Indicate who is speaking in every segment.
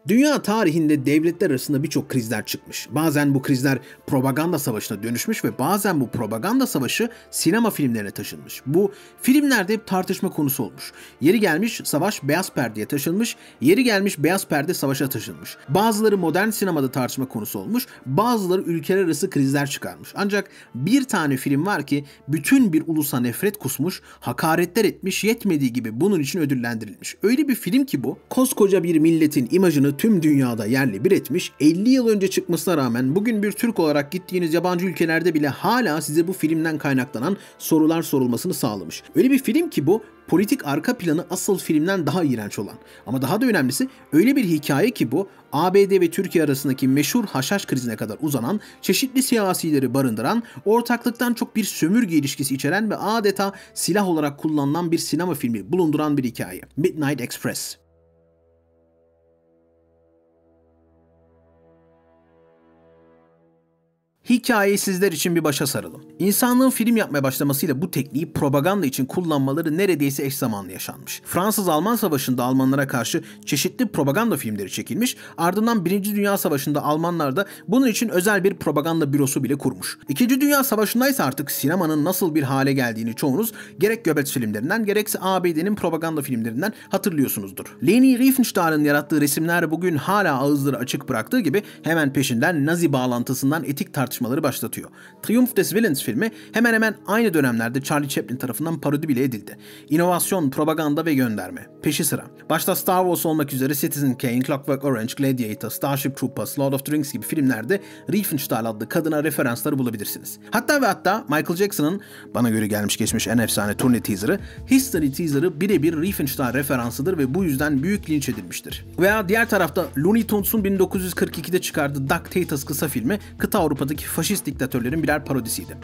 Speaker 1: Dünya tarihinde devletler arasında birçok krizler çıkmış. Bazen bu krizler propaganda savaşına dönüşmüş ve bazen bu propaganda savaşı sinema filmlerine taşınmış. Bu filmlerde hep tartışma konusu olmuş. Yeri gelmiş savaş beyaz perdeye taşınmış, yeri gelmiş beyaz perde savaşa taşınmış. Bazıları modern sinemada tartışma konusu olmuş, bazıları ülkeler arası krizler çıkarmış. Ancak bir tane film var ki bütün bir ulusa nefret kusmuş, hakaretler etmiş, yetmediği gibi bunun için ödüllendirilmiş. Öyle bir film ki bu, koskoca bir milletin imajını tüm dünyada yerle bir etmiş, 50 yıl önce çıkmasına rağmen bugün bir Türk olarak gittiğiniz yabancı ülkelerde bile hala size bu filmden kaynaklanan sorular sorulmasını sağlamış. Öyle bir film ki bu, politik arka planı asıl filmden daha iğrenç olan. Ama daha da önemlisi öyle bir hikaye ki bu, ABD ve Türkiye arasındaki meşhur Haşhaş krizine kadar uzanan, çeşitli siyasileri barındıran, ortaklıktan çok bir sömürge ilişkisi içeren ve adeta silah olarak kullanılan bir sinema filmi bulunduran bir hikaye. Midnight Express. Hikayeyi sizler için bir başa saralım. İnsanlığın film yapmaya başlamasıyla bu tekniği propaganda için kullanmaları neredeyse eş zamanlı yaşanmış. Fransız-Alman Savaşı'nda Almanlara karşı çeşitli propaganda filmleri çekilmiş, ardından 1. Dünya Savaşı'nda Almanlar da bunun için özel bir propaganda bürosu bile kurmuş. 2. Dünya Savaşı'nda ise artık sinemanın nasıl bir hale geldiğini çoğunuz gerek Goebbels filmlerinden gerekse ABD'nin propaganda filmlerinden hatırlıyorsunuzdur. Leni Riefenstahl'ın yarattığı resimler bugün hala ağızları açık bıraktığı gibi hemen peşinden Nazi bağlantısından etik tartışmaları başlatıyor. Triumph des Willens filmi hemen hemen aynı dönemlerde Charlie Chaplin tarafından parodi bile edildi. İnovasyon, propaganda ve gönderme. Peşi sıra. Başta Star Wars olmak üzere Citizen Kane, Clockwork Orange, Gladiator, Starship Troopers, Lord of the Rings gibi filmlerde Riefenstahl adlı kadına referansları bulabilirsiniz. Hatta Michael Jackson'ın bana göre gelmiş geçmiş en efsane turne teaser'ı, History teaser'ı birebir Riefenstahl referansıdır ve bu yüzden büyük linç edilmiştir. Veya diğer tarafta Looney Tunes'un 1942'de çıkardığı Duck kısa filmi kıta Avrupa'daki faşist diktatörlerin birer parodisiydi.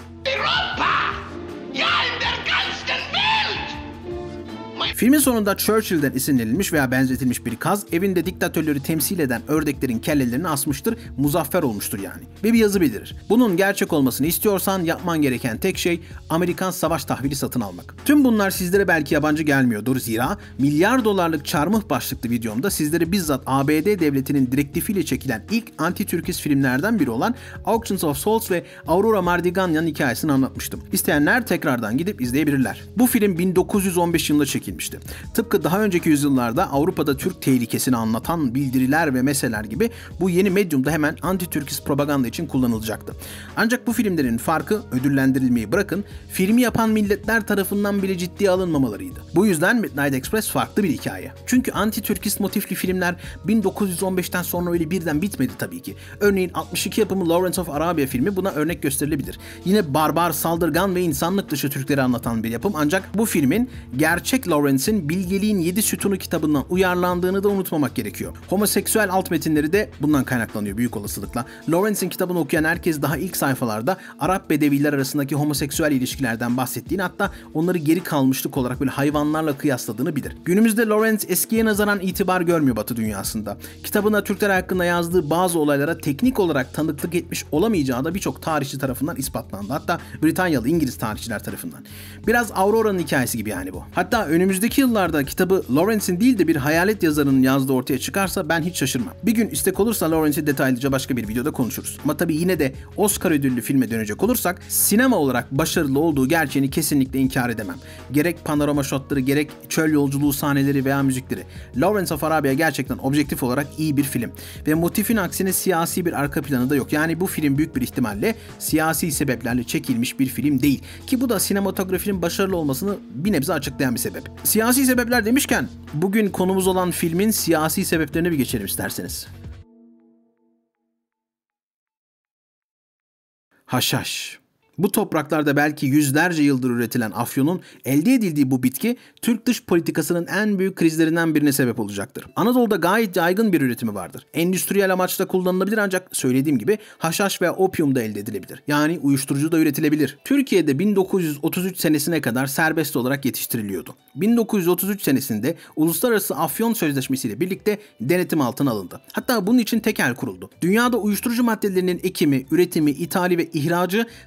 Speaker 1: Filmin sonunda Churchill'den esinlenilmiş veya benzetilmiş bir kaz evinde diktatörleri temsil eden ördeklerin kellelerini asmıştır, muzaffer olmuştur yani. Ve bir yazı bildirir. Bunun gerçek olmasını istiyorsan yapman gereken tek şey Amerikan savaş tahvili satın almak. Tüm bunlar sizlere belki yabancı gelmiyordur zira milyar dolarlık çarmıh başlıklı videomda sizlere bizzat ABD devletinin direktifiyle çekilen ilk anti-Türkist filmlerden biri olan Auctions of Souls ve Aurora Mardiganian hikayesini anlatmıştım. İsteyenler tekrardan gidip izleyebilirler. Bu film 1915 yılında çekilmişti. Tıpkı daha önceki yüzyıllarda Avrupa'da Türk tehlikesini anlatan bildiriler ve meseleler gibi bu yeni medyumda hemen anti-Türkist propaganda için kullanılacaktı. Ancak bu filmlerin farkı ödüllendirilmeyi bırakın, filmi yapan milletler tarafından bile ciddiye alınmamalarıydı. Bu yüzden Midnight Express farklı bir hikaye. Çünkü anti-Türkist motifli filmler 1915'ten sonra öyle birden bitmedi tabii ki. Örneğin 62 yapımı Lawrence of Arabia filmi buna örnek gösterilebilir. Yine barbar, saldırgan ve insanlık dışı Türkleri anlatan bir yapım ancak bu filmin gerçek Lawrence'in Bilgeliğin 7 Sütunu kitabından uyarlandığını da unutmamak gerekiyor. Homoseksüel alt metinleri de bundan kaynaklanıyor büyük olasılıkla. Lawrence'in kitabını okuyan herkes daha ilk sayfalarda Arap Bedeviler arasındaki homoseksüel ilişkilerden bahsettiğini, hatta onları geri kalmışlık olarak böyle hayvanlarla kıyasladığını bilir. Günümüzde Lawrence eskiye nazaran itibar görmüyor Batı dünyasında. Kitabında Türkler hakkında yazdığı bazı olaylara teknik olarak tanıklık etmiş olamayacağı da birçok tarihçi tarafından ispatlandı. Hatta Britanyalı, İngiliz tarihçiler tarafından. Biraz Aurora'nın hikayesi gibi yani bu. Hatta önümüzdeki yıllarda kitabı Lawrence'in değil de bir hayalet yazarının yazdığı ortaya çıkarsa ben hiç şaşırmam. Bir gün istek olursa Lawrence'i detaylıca başka bir videoda konuşuruz. Ama tabii yine de Oscar ödüllü filme dönecek olursak sinema olarak başarılı olduğu gerçeğini kesinlikle inkar edemem. Gerek panorama shotları, gerek çöl yolculuğu sahneleri veya müzikleri. Lawrence of Arabia gerçekten objektif olarak iyi bir film. Ve motifin aksine siyasi bir arka planı da yok. Yani bu film büyük bir ihtimalle siyasi sebeplerle çekilmiş bir film değil. Ki bu da sinematografinin başarılı olmasını bir nebze açıklayan bir sebep. Siyasi sebepler demişken bugün konumuz olan filmin siyasi sebeplerine bir geçelim isterseniz. Haşhaş. Bu topraklarda belki yüzlerce yıldır üretilen afyonun elde edildiği bu bitki Türk dış politikasının en büyük krizlerinden birine sebep olacaktır. Anadolu'da gayet yaygın bir üretimi vardır. Endüstriyel amaçla kullanılabilir ancak söylediğim gibi haşhaş veya opium da elde edilebilir. Yani uyuşturucu da üretilebilir. Türkiye'de 1933 senesine kadar serbest olarak yetiştiriliyordu. 1933 senesinde Uluslararası Afyon Sözleşmesi ile birlikte denetim altına alındı. Hatta bunun için tekel kuruldu. Dünyada uyuşturucu maddelerinin ekimi, üretimi, ithali ve ihracı Single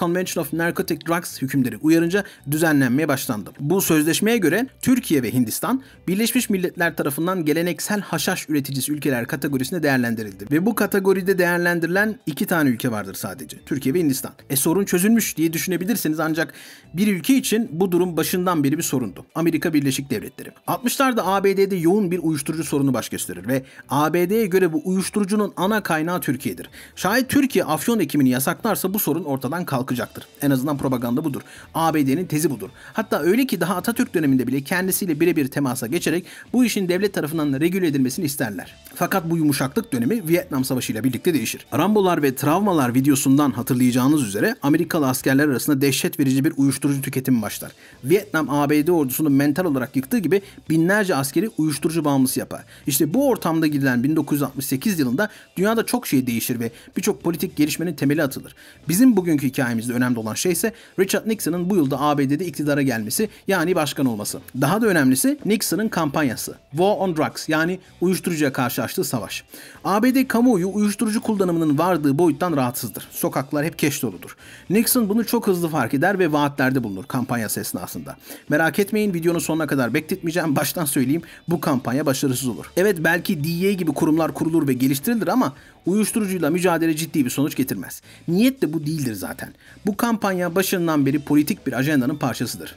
Speaker 1: Convention of Narcotic Drugs hükümleri uyarınca düzenlenmeye başlandı. Bu sözleşmeye göre Türkiye ve Hindistan, Birleşmiş Milletler tarafından geleneksel haşhaş üreticisi ülkeler kategorisinde değerlendirildi. Ve bu kategoride değerlendirilen 2 tane ülke vardır sadece. Türkiye ve Hindistan. Sorun çözülmüş diye düşünebilirsiniz ancak bir ülke için bu durum başından beri bir sorundu. Amerika Birleşik Devletleri. 60'larda ABD'de yoğun bir uyuşturucu sorunu baş gösterir ve ABD'ye göre bu uyuşturucunun ana kaynağı Türkiye'dir. Şayet Türkiye afyon ekimini yasaklarsa bu sorun ortadan kalkacaktır. En azından propaganda budur. ABD'nin tezi budur. Hatta öyle ki daha Atatürk döneminde bile kendisiyle birebir temasa geçerek bu işin devlet tarafından regüle edilmesini isterler. Fakat bu yumuşaklık dönemi Vietnam Savaşı ile birlikte değişir. Rambolar ve travmalar videosundan hatırlayacağınız üzere Amerikalı askerler arasında dehşet verici bir uyuşturucu tüketimi başlar. Vietnam ABD ordusunu mental olarak yıktığı gibi binlerce askeri uyuşturucu bağımlısı yapar. İşte bu ortamda gidilen 1968 yılında dünyada çok şey değişir ve birçok politik gelişmenin temeli atılır. Bizim bugünkü hikayemizde önemli olan şey ise Richard Nixon'ın bu yılda ABD'de iktidara gelmesi, yani başkan olması. Daha da önemlisi Nixon'ın kampanyası. War on Drugs, yani uyuşturucuya karşı açtığı savaş. ABD kamuoyu uyuşturucu kullanımının vardığı boyuttan rahatsızdır. Sokaklar hep keş doludur. Nixon bunu çok hızlı fark eder ve vaatlerde bulunur kampanyası esnasında. Merak etmeyin, videonun sonuna kadar bekletmeyeceğim. Baştan söyleyeyim, bu kampanya başarısız olur. Evet, belki DEA gibi kurumlar kurulur ve geliştirilir ama uyuşturucuyla mücadele ciddi bir sonuç getirmez. Niyet de bu değildir zaten. Bu kampanya başından beri politik bir ajandanın parçasıdır.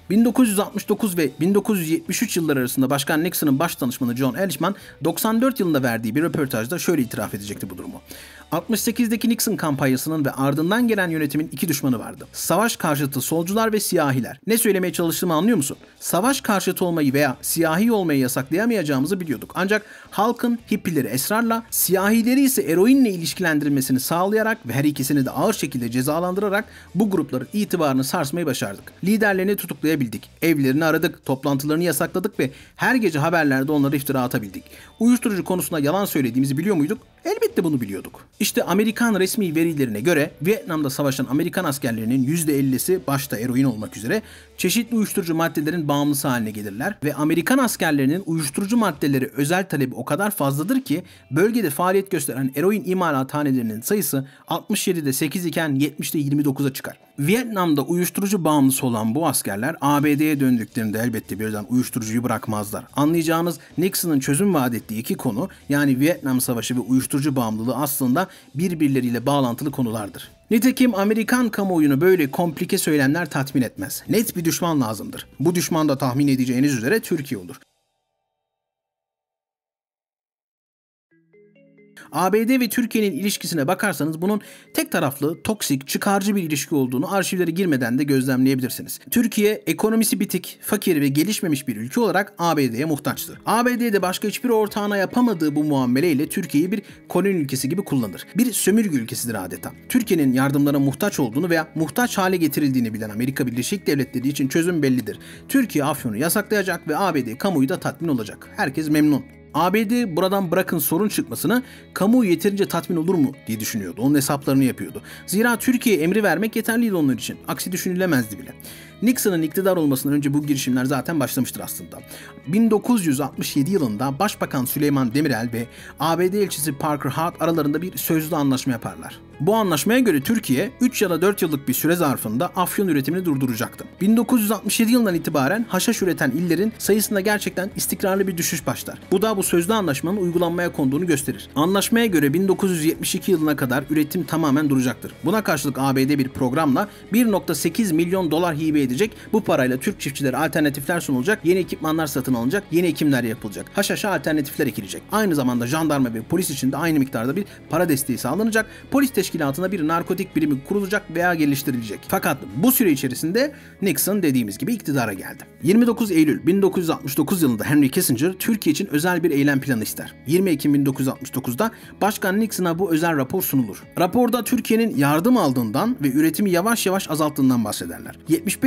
Speaker 1: 1969 ve 1973 yılları arasında Başkan Nixon'ın baş danışmanı John Ehrlichman 94 yılında verdiği bir röportajda şöyle itiraf edecekti bu durumu. 68'deki Nixon kampanyasının ve ardından gelen yönetimin 2 düşmanı vardı. Savaş karşıtı solcular ve siyahiler. Ne söylemeye çalıştığımı anlıyor musun? Savaş karşıtı olmayı veya siyahi olmayı yasaklayamayacağımızı biliyorduk. Ancak halkın hippileri esrarla, siyahileri ise eroinle ilişkilendirilmesini sağlayarak ve her ikisini de ağır şekilde cezalandırarak bu grupların itibarını sarsmayı başardık. Liderlerini tutuklayabildik. Evlerini aradık, toplantılarını yasakladık ve her gece haberlerde onlara iftira atabildik. Uyuşturucu konusunda yalan söylediğimizi biliyor muyduk? Elbette bunu biliyorduk. İşte Amerikan resmi verilerine göre Vietnam'da savaşan Amerikan askerlerinin %50'si başta eroin olmak üzere çeşitli uyuşturucu maddelerin bağımlısı haline gelirler ve Amerikan askerlerinin uyuşturucu maddeleri özel talebi o kadar fazladır ki bölgede faaliyet gösteren eroin imalathanelerinin sayısı 67'de 8 iken 70'de 29'a çıkar. Vietnam'da uyuşturucu bağımlısı olan bu askerler ABD'ye döndüklerinde elbette birden uyuşturucuyu bırakmazlar. Anlayacağınız Nixon'ın çözüm vaat ettiği 2 konu, yani Vietnam Savaşı ve uyuşturucu bağımlılığı aslında birbirleriyle bağlantılı konulardır. Nitekim Amerikan kamuoyunu böyle komplike söylemler tatmin etmez. Net bir düşman lazımdır. Bu düşman da tahmin edeceğiniz üzere Türkiye olur. ABD ve Türkiye'nin ilişkisine bakarsanız bunun tek taraflı, toksik, çıkarcı bir ilişki olduğunu arşivlere girmeden de gözlemleyebilirsiniz. Türkiye ekonomisi bitik, fakir ve gelişmemiş bir ülke olarak ABD'ye muhtaçtır. ABD'de başka hiçbir ortağına yapamadığı bu muameleyle Türkiye'yi bir koloni ülkesi gibi kullanır. Bir sömürge ülkesidir adeta. Türkiye'nin yardımlara muhtaç olduğunu veya muhtaç hale getirildiğini bilen Amerika Birleşik Devletleri için çözüm bellidir. Türkiye afyonu yasaklayacak ve ABD kamuoyu da tatmin olacak. Herkes memnun. ABD buradan bırakın sorun çıkmasını, kamuoyu yeterince tatmin olur mu diye düşünüyordu. Onun hesaplarını yapıyordu. Zira Türkiye'ye emri vermek yeterliydi onlar için. Aksi düşünülemezdi bile. Nixon'ın iktidar olmasından önce bu girişimler zaten başlamıştır aslında. 1967 yılında Başbakan Süleyman Demirel ve ABD elçisi Parker Hart aralarında bir sözlü anlaşma yaparlar. Bu anlaşmaya göre Türkiye 3 ya da 4 yıllık bir süre zarfında afyon üretimini durduracaktı. 1967 yılından itibaren haşhaş üreten illerin sayısında gerçekten istikrarlı bir düşüş başlar. Bu da bu sözlü anlaşmanın uygulanmaya konduğunu gösterir. Anlaşmaya göre 1972 yılına kadar üretim tamamen duracaktır. Buna karşılık ABD bir programla 1,8 milyon dolar hibe edecek. Bu parayla Türk çiftçilere alternatifler sunulacak, yeni ekipmanlar satın alınacak, yeni ekimler yapılacak. Haşhaşa alternatifler ekilecek. Aynı zamanda jandarma ve polis için de aynı miktarda bir para desteği sağlanacak. Polis teşkilatına bir narkotik birimi kurulacak veya geliştirilecek. Fakat bu süre içerisinde Nixon dediğimiz gibi iktidara geldi. 29 Eylül 1969 yılında Henry Kissinger Türkiye için özel bir eylem planı ister. 20 Ekim 1969'da Başkan Nixon'a bu özel rapor sunulur. Raporda Türkiye'nin yardım aldığından ve üretimi yavaş yavaş azalttığından bahsederler. 71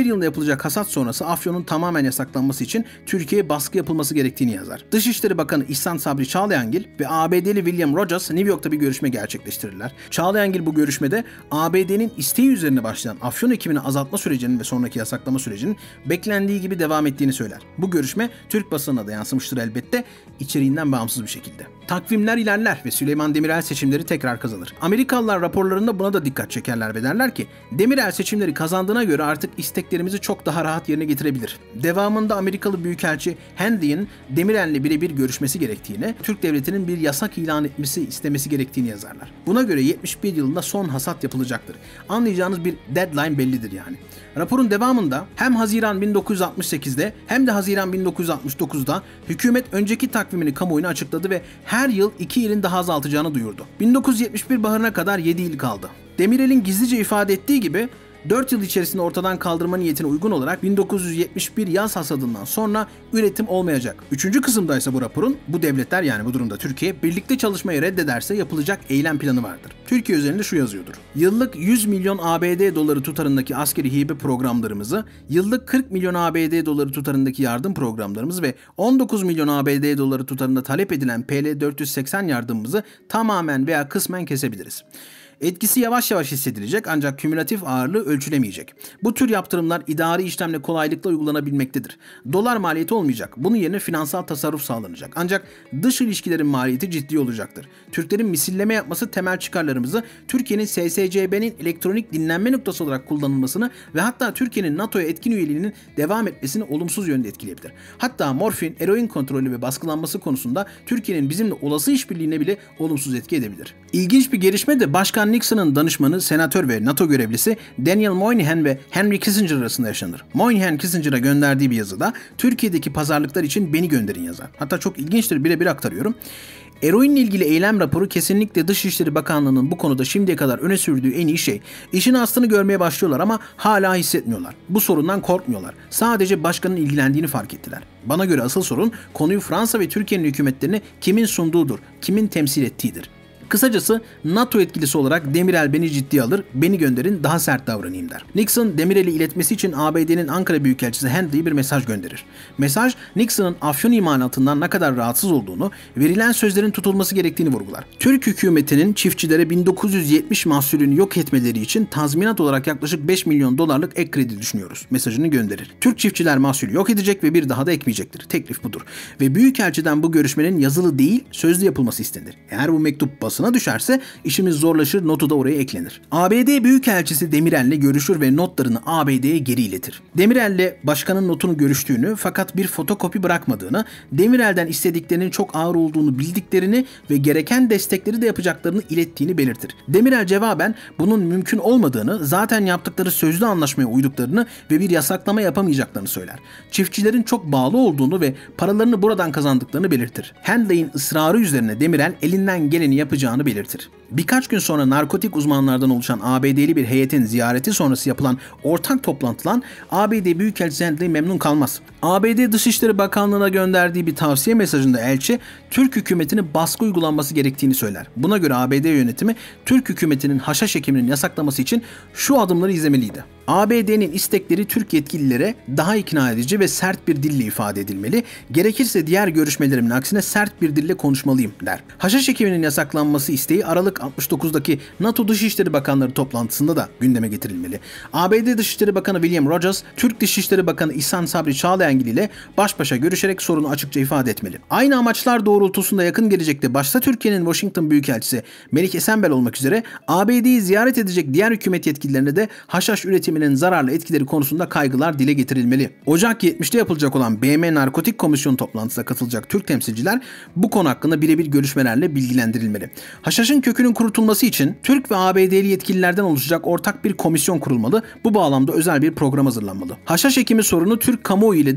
Speaker 1: yılında yapılacak hasat sonrası afyonun tamamen yasaklanması için Türkiye'ye baskı yapılması gerektiğini yazar. Dışişleri Bakanı İhsan Sabri Çağlayangil ve ABD'li William Rogers New York'ta bir görüşme gerçekleştirirler. Çağlayangil bu görüşmede ABD'nin isteği üzerine başlayan afyon ekimini azaltma sürecinin ve sonraki yasaklama sürecinin beklendiği gibi devam ettiğini söyler. Bu görüşme Türk basınına da yansımıştır elbette, içeriğinden bağımsız bir şekilde. Takvimler ilerler ve Süleyman Demirel seçimleri tekrar kazanır. Amerikalılar raporlarında buna da dikkat çekerler ve derler ki Demirel seçimleri kazandığına göre artık isteklerimizi çok daha rahat yerine getirebilir. Devamında Amerikalı Büyükelçi Handley'in Demirel'le birebir görüşmesi gerektiğini, Türk devletinin bir yasak ilan etmesi istemesi gerektiğini yazarlar. Buna göre 71 yılında son hasat yapılacaktır. Anlayacağınız bir deadline bellidir yani. Raporun devamında hem Haziran 1968'de hem de Haziran 1969'da hükümet önceki takvimini kamuoyuna açıkladı ve her yıl 2 ilin daha azaltacağını duyurdu. 1971 baharına kadar 7 il kaldı. Demirel'in gizlice ifade ettiği gibi 4 yıl içerisinde ortadan kaldırma niyetine uygun olarak 1971 yaz hasadından sonra üretim olmayacak. 3. kısımdaysa bu raporun bu devletler, yani bu durumda Türkiye, birlikte çalışmayı reddederse yapılacak eylem planı vardır. Türkiye üzerinde şu yazıyordur: yıllık 100 milyon ABD doları tutarındaki askeri hibe programlarımızı, yıllık 40 milyon ABD doları tutarındaki yardım programlarımızı ve 19 milyon ABD doları tutarında talep edilen PL-480 yardımımızı tamamen veya kısmen kesebiliriz. Etkisi yavaş yavaş hissedilecek ancak kümülatif ağırlığı ölçülemeyecek. Bu tür yaptırımlar idari işlemle kolaylıkla uygulanabilmektedir. Dolar maliyeti olmayacak. Bunun yerine finansal tasarruf sağlanacak. Ancak dış ilişkilerin maliyeti ciddi olacaktır. Türklerin misilleme yapması temel çıkarlarımızı, Türkiye'nin SSCB'nin elektronik dinlenme noktası olarak kullanılmasını ve hatta Türkiye'nin NATO'ya etkin üyeliğinin devam etmesini olumsuz yönde etkileyebilir. Hatta morfin, eroin kontrolü ve baskılanması konusunda Türkiye'nin bizimle olası işbirliğine bile olumsuz etki edebilir. İlginç bir gelişme de Başkan Nixon'ın danışmanı, senatör ve NATO görevlisi Daniel Moynihan ve Henry Kissinger arasında yaşanır. Moynihan Kissinger'a gönderdiği bir yazıda Türkiye'deki pazarlıklar için beni gönderin yazar. Hatta çok ilginçtir, birebir aktarıyorum. Eroinle ilgili eylem raporu kesinlikle Dışişleri Bakanlığı'nın bu konuda şimdiye kadar öne sürdüğü en iyi şey. İşin aslını görmeye başlıyorlar ama hala hissetmiyorlar. Bu sorundan korkmuyorlar. Sadece başkanın ilgilendiğini fark ettiler. Bana göre asıl sorun konuyu Fransa ve Türkiye'nin hükümetlerini kimin sunduğudur, kimin temsil ettiğidir. Kısacası NATO etkilisi olarak Demirel beni ciddiye alır, beni gönderin, daha sert davranayım der. Nixon, Demirel'i iletmesi için ABD'nin Ankara Büyükelçisi Handley'e bir mesaj gönderir. Mesaj, Nixon'ın afyon imalatından ne kadar rahatsız olduğunu, verilen sözlerin tutulması gerektiğini vurgular. Türk hükümetinin çiftçilere 1970 mahsulünü yok etmeleri için tazminat olarak yaklaşık 5 milyon dolarlık ek kredi düşünüyoruz mesajını gönderir. Türk çiftçiler mahsulü yok edecek ve bir daha da ekmeyecektir. Teklif budur. Ve Büyükelçiden bu görüşmenin yazılı değil, sözlü yapılması istenir. Eğer bu mektup basına düşerse işimiz zorlaşır, notu da oraya eklenir. ABD Büyükelçisi Demirel'le görüşür ve notlarını ABD'ye geri iletir. Demirel'le başkanın notunu görüştüğünü fakat bir fotokopi bırakmadığını, Demirel'den istediklerinin çok ağır olduğunu bildiklerini ve gereken destekleri de yapacaklarını ilettiğini belirtir. Demirel cevaben bunun mümkün olmadığını, zaten yaptıkları sözlü anlaşmaya uyduklarını ve bir yasaklama yapamayacaklarını söyler. Çiftçilerin çok bağlı olduğunu ve paralarını buradan kazandıklarını belirtir. Handley'in ısrarı üzerine Demirel elinden geleni yapacağını belirtir. Birkaç gün sonra narkotik uzmanlardan oluşan ABD'li bir heyetin ziyareti sonrası yapılan ortak toplantıdan ABD Büyükelçisi Handley memnun kalmaz. ABD Dışişleri Bakanlığı'na gönderdiği bir tavsiye mesajında elçi, Türk hükümetine baskı uygulanması gerektiğini söyler. Buna göre ABD yönetimi Türk hükümetinin haşhaş ekiminin yasaklaması için şu adımları izlemeliydi. ABD'nin istekleri Türk yetkililere daha ikna edici ve sert bir dille ifade edilmeli, gerekirse diğer görüşmelerimin aksine sert bir dille konuşmalıyım der. Haşhaş ekiminin yasaklanması isteği Aralık 69'daki NATO Dışişleri Bakanları toplantısında da gündeme getirilmeli. ABD Dışişleri Bakanı William Rogers, Türk Dışişleri Bakanı İhsan Sabri Çağlayangil ile baş başa görüşerek sorunu açıkça ifade etmeli. Aynı amaçlar doğrultusunda yakın gelecekte başta Türkiye'nin Washington Büyükelçisi Melik Esenbel olmak üzere ABD'yi ziyaret edecek diğer hükümet yetkililerine de haşhaş üretiminin zararlı etkileri konusunda kaygılar dile getirilmeli. Ocak 70'te yapılacak olan BM Narkotik Komisyonu toplantısına katılacak Türk temsilciler bu konu hakkında birebir görüşmelerle bilgilendirilmeli. Haşhaşın kökünün kurutulması için Türk ve ABD'li yetkililerden oluşacak ortak bir komisyon kurulmalı. Bu bağlamda özel bir program hazırlanmalı. Haşhaş ekimi sorunu Türk kamuoyu ile de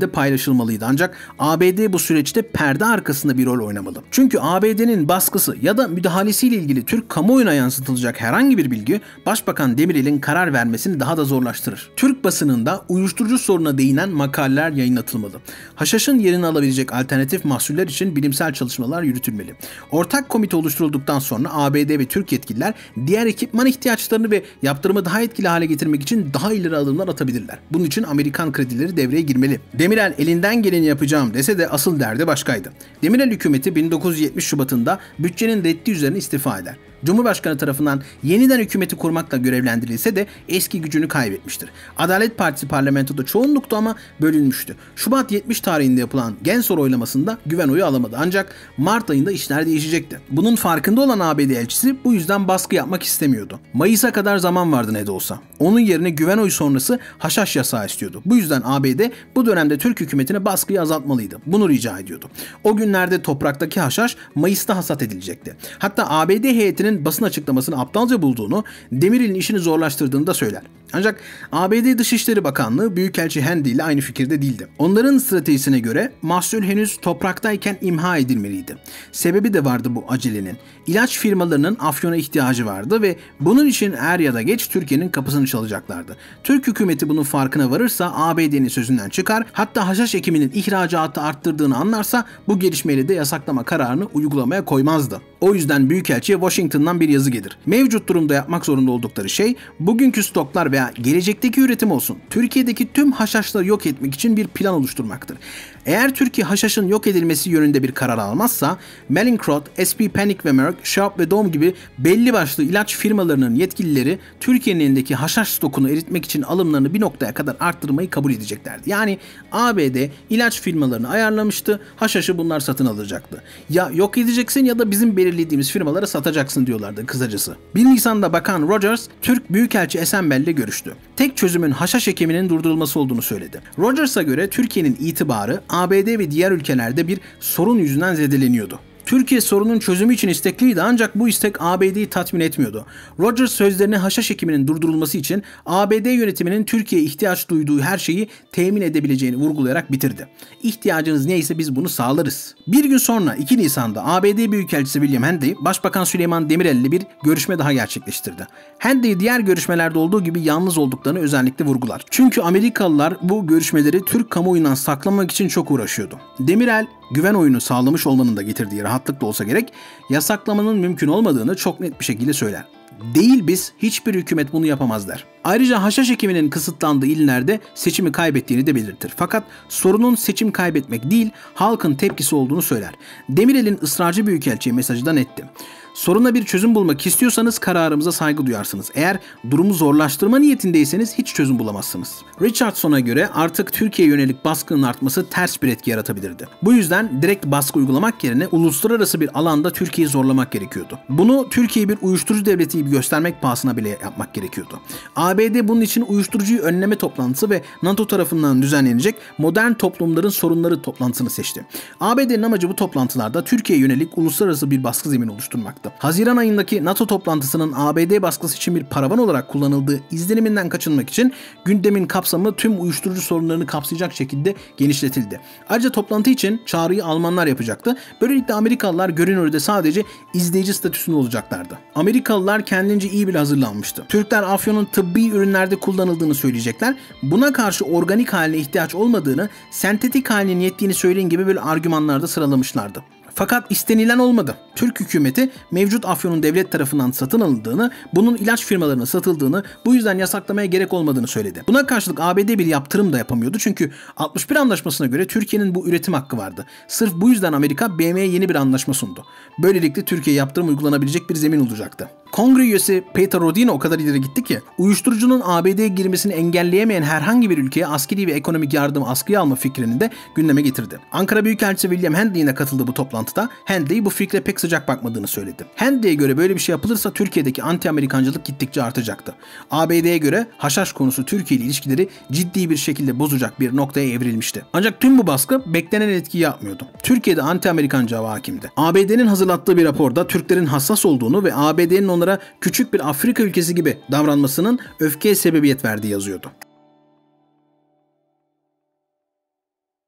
Speaker 1: şekilde paylaşılmalıydı. Ancak ABD bu süreçte perde arkasında bir rol oynamalı. Çünkü ABD'nin baskısı ya da müdahalesiyle ilgili Türk kamuoyuna yansıtılacak herhangi bir bilgi Başbakan Demirel'in karar vermesini daha da zorlaştırır. Türk basınında uyuşturucu sorununa değinen makaleler yayınlatılmalı. Haşhaşın yerini alabilecek alternatif mahsuller için bilimsel çalışmalar yürütülmeli. Ortak komite oluşturulduktan sonra ABD ve Türk yetkililer diğer ekipman ihtiyaçlarını ve yaptırımı daha etkili hale getirmek için daha ileri adımlar atabilirler. Bunun için Amerikan kredileri devreye girmeli. Demirel elinden geleni yapacağım dese de asıl derdi başkaydı. Demirel hükümeti 1970 Şubat'ında bütçenin reddi üzerine istifa eder. Cumhurbaşkanı tarafından yeniden hükümeti kurmakla görevlendirilse de eski gücünü kaybetmiştir. Adalet Partisi parlamentoda çoğunluktu ama bölünmüştü. Şubat 70 tarihinde yapılan Gensor oylamasında güven oyu alamadı. Ancak Mart ayında işler değişecekti. Bunun farkında olan ABD elçisi bu yüzden baskı yapmak istemiyordu. Mayıs'a kadar zaman vardı ne de olsa. Onun yerine güven oyu sonrası haşhaş yasağı istiyordu. Bu yüzden ABD bu dönemde Türk hükümetine baskıyı azaltmalıydı. Bunu rica ediyordu. O günlerde topraktaki haşhaş Mayıs'ta hasat edilecekti. Hatta ABD heyetinin basın açıklamasını aptalca bulduğunu, Demirel'in işini zorlaştırdığını da söyler. Ancak ABD Dışişleri Bakanlığı Büyükelçi Handy ile aynı fikirde değildi. Onların stratejisine göre mahsul henüz topraktayken imha edilmeliydi. Sebebi de vardı bu acelenin. İlaç firmalarının afyona ihtiyacı vardı ve bunun için er ya da geç Türkiye'nin kapısını çalacaklardı. Türk hükümeti bunun farkına varırsa ABD'nin sözünden çıkar, hatta haşhaş ekiminin ihracatı arttırdığını anlarsa bu gelişmeyle de yasaklama kararını uygulamaya koymazdı. O yüzden Büyükelçi'ye Washington'dan bir yazı gelir. Mevcut durumda yapmak zorunda oldukları şey bugünkü stoklar veya gelecekteki üretim olsun Türkiye'deki tüm haşhaşları yok etmek için bir plan oluşturmaktır. Eğer Türkiye haşhaşın yok edilmesi yönünde bir karar almazsa Mallinckrodt, SP Panic ve Merck, Sharp ve Dohme gibi belli başlı ilaç firmalarının yetkilileri Türkiye'nin elindeki haşhaş stokunu eritmek için alımlarını bir noktaya kadar arttırmayı kabul edeceklerdi. Yani ABD ilaç firmalarını ayarlamıştı, haşhaşı bunlar satın alacaktı. Ya yok edeceksin ya da bizim belirlediğimiz firmalara satacaksın diyorlardı kısacası. 1 Nisan'da Bakan Rogers, Türk Büyükelçi Esenbel ile görüştü. Tek çözümün haşhaş ekiminin durdurulması olduğunu söyledi. Rogers'a göre Türkiye'nin itibarı ABD ve diğer ülkelerde bir sorun yüzünden zedeleniyordu. Türkiye sorunun çözümü için istekliydi ancak bu istek ABD'yi tatmin etmiyordu. Rogers sözlerine haşhaş ekiminin durdurulması için ABD yönetiminin Türkiye'ye ihtiyaç duyduğu her şeyi temin edebileceğini vurgulayarak bitirdi. İhtiyacınız neyse biz bunu sağlarız. Bir gün sonra 2 Nisan'da ABD Büyükelçisi William Handy, Başbakan Süleyman Demirel ile bir görüşme daha gerçekleştirdi. Handy diğer görüşmelerde olduğu gibi yalnız olduklarını özellikle vurgular. Çünkü Amerikalılar bu görüşmeleri Türk kamuoyundan saklamak için çok uğraşıyordu. Demirel, güven oyunu sağlamış olmanın da getirdiği rahatlık da olsa gerek, yasaklamanın mümkün olmadığını çok net bir şekilde söyler. Değil biz, hiçbir hükümet bunu yapamaz der. Ayrıca haşhaş ekiminin kısıtlandığı illerde seçimi kaybettiğini de belirtir. Fakat sorunun seçim kaybetmek değil, halkın tepkisi olduğunu söyler. Demirel'in ısrarcı büyükelçiye mesajı da netti. Soruna bir çözüm bulmak istiyorsanız kararımıza saygı duyarsınız. Eğer durumu zorlaştırma niyetindeyseniz hiç çözüm bulamazsınız. Richardson'a göre artık Türkiye'ye yönelik baskının artması ters bir etki yaratabilirdi. Bu yüzden direkt baskı uygulamak yerine uluslararası bir alanda Türkiye'yi zorlamak gerekiyordu. Bunu Türkiye'yi bir uyuşturucu devleti gibi göstermek pahasına bile yapmak gerekiyordu. ABD bunun için uyuşturucuyu önleme toplantısı ve NATO tarafından düzenlenecek modern toplumların sorunları toplantısını seçti. ABD'nin amacı bu toplantılarda Türkiye'ye yönelik uluslararası bir baskı zemini oluşturmaktı. Haziran ayındaki NATO toplantısının ABD baskısı için bir paravan olarak kullanıldığı izleniminden kaçınmak için gündemin kapsamı tüm uyuşturucu sorunlarını kapsayacak şekilde genişletildi. Ayrıca toplantı için çağrıyı Almanlar yapacaktı. Böylelikle Amerikalılar görünürde sadece izleyici statüsünde olacaklardı. Amerikalılar kendince iyi bile hazırlanmıştı. Türkler afyonun tıbbi ürünlerde kullanıldığını söyleyecekler. Buna karşı organik haline ihtiyaç olmadığını, sentetik halinin yettiğini söyleyin gibi böyle argümanlarda sıralamışlardı. Fakat istenilen olmadı. Türk hükümeti mevcut afyonun devlet tarafından satın alındığını, bunun ilaç firmalarına satıldığını, bu yüzden yasaklamaya gerek olmadığını söyledi. Buna karşılık ABD bir yaptırım da yapamıyordu çünkü 61 Anlaşması'na göre Türkiye'nin bu üretim hakkı vardı. Sırf bu yüzden Amerika BM'ye yeni bir anlaşma sundu. Böylelikle Türkiye'ye yaptırım uygulanabilecek bir zemin olacaktı. Kongre üyesi Peter Rodin o kadar ileri gitti ki uyuşturucunun ABD'ye girmesini engelleyemeyen herhangi bir ülkeye askeri ve ekonomik yardımı askıya alma fikrini de gündeme getirdi. Ankara Büyükelçisi William Handley'ine katıldığı bu toplantıda Handley bu fikre pek sıcak bakmadığını söyledi. Handley'e göre böyle bir şey yapılırsa Türkiye'deki anti-Amerikancılık gittikçe artacaktı. ABD'ye göre haşhaş konusu Türkiye ile ilişkileri ciddi bir şekilde bozacak bir noktaya evrilmişti. Ancak tüm bu baskı beklenen etkiyi yapmıyordu. Türkiye'de anti-Amerikanca hava hakimdi. ABD'nin hazırlattığı bir raporda Türklerin hassas olduğunu ve ABD'nin onlara küçük bir Afrika ülkesi gibi davranmasının öfkeye sebebiyet verdiği yazıyordu.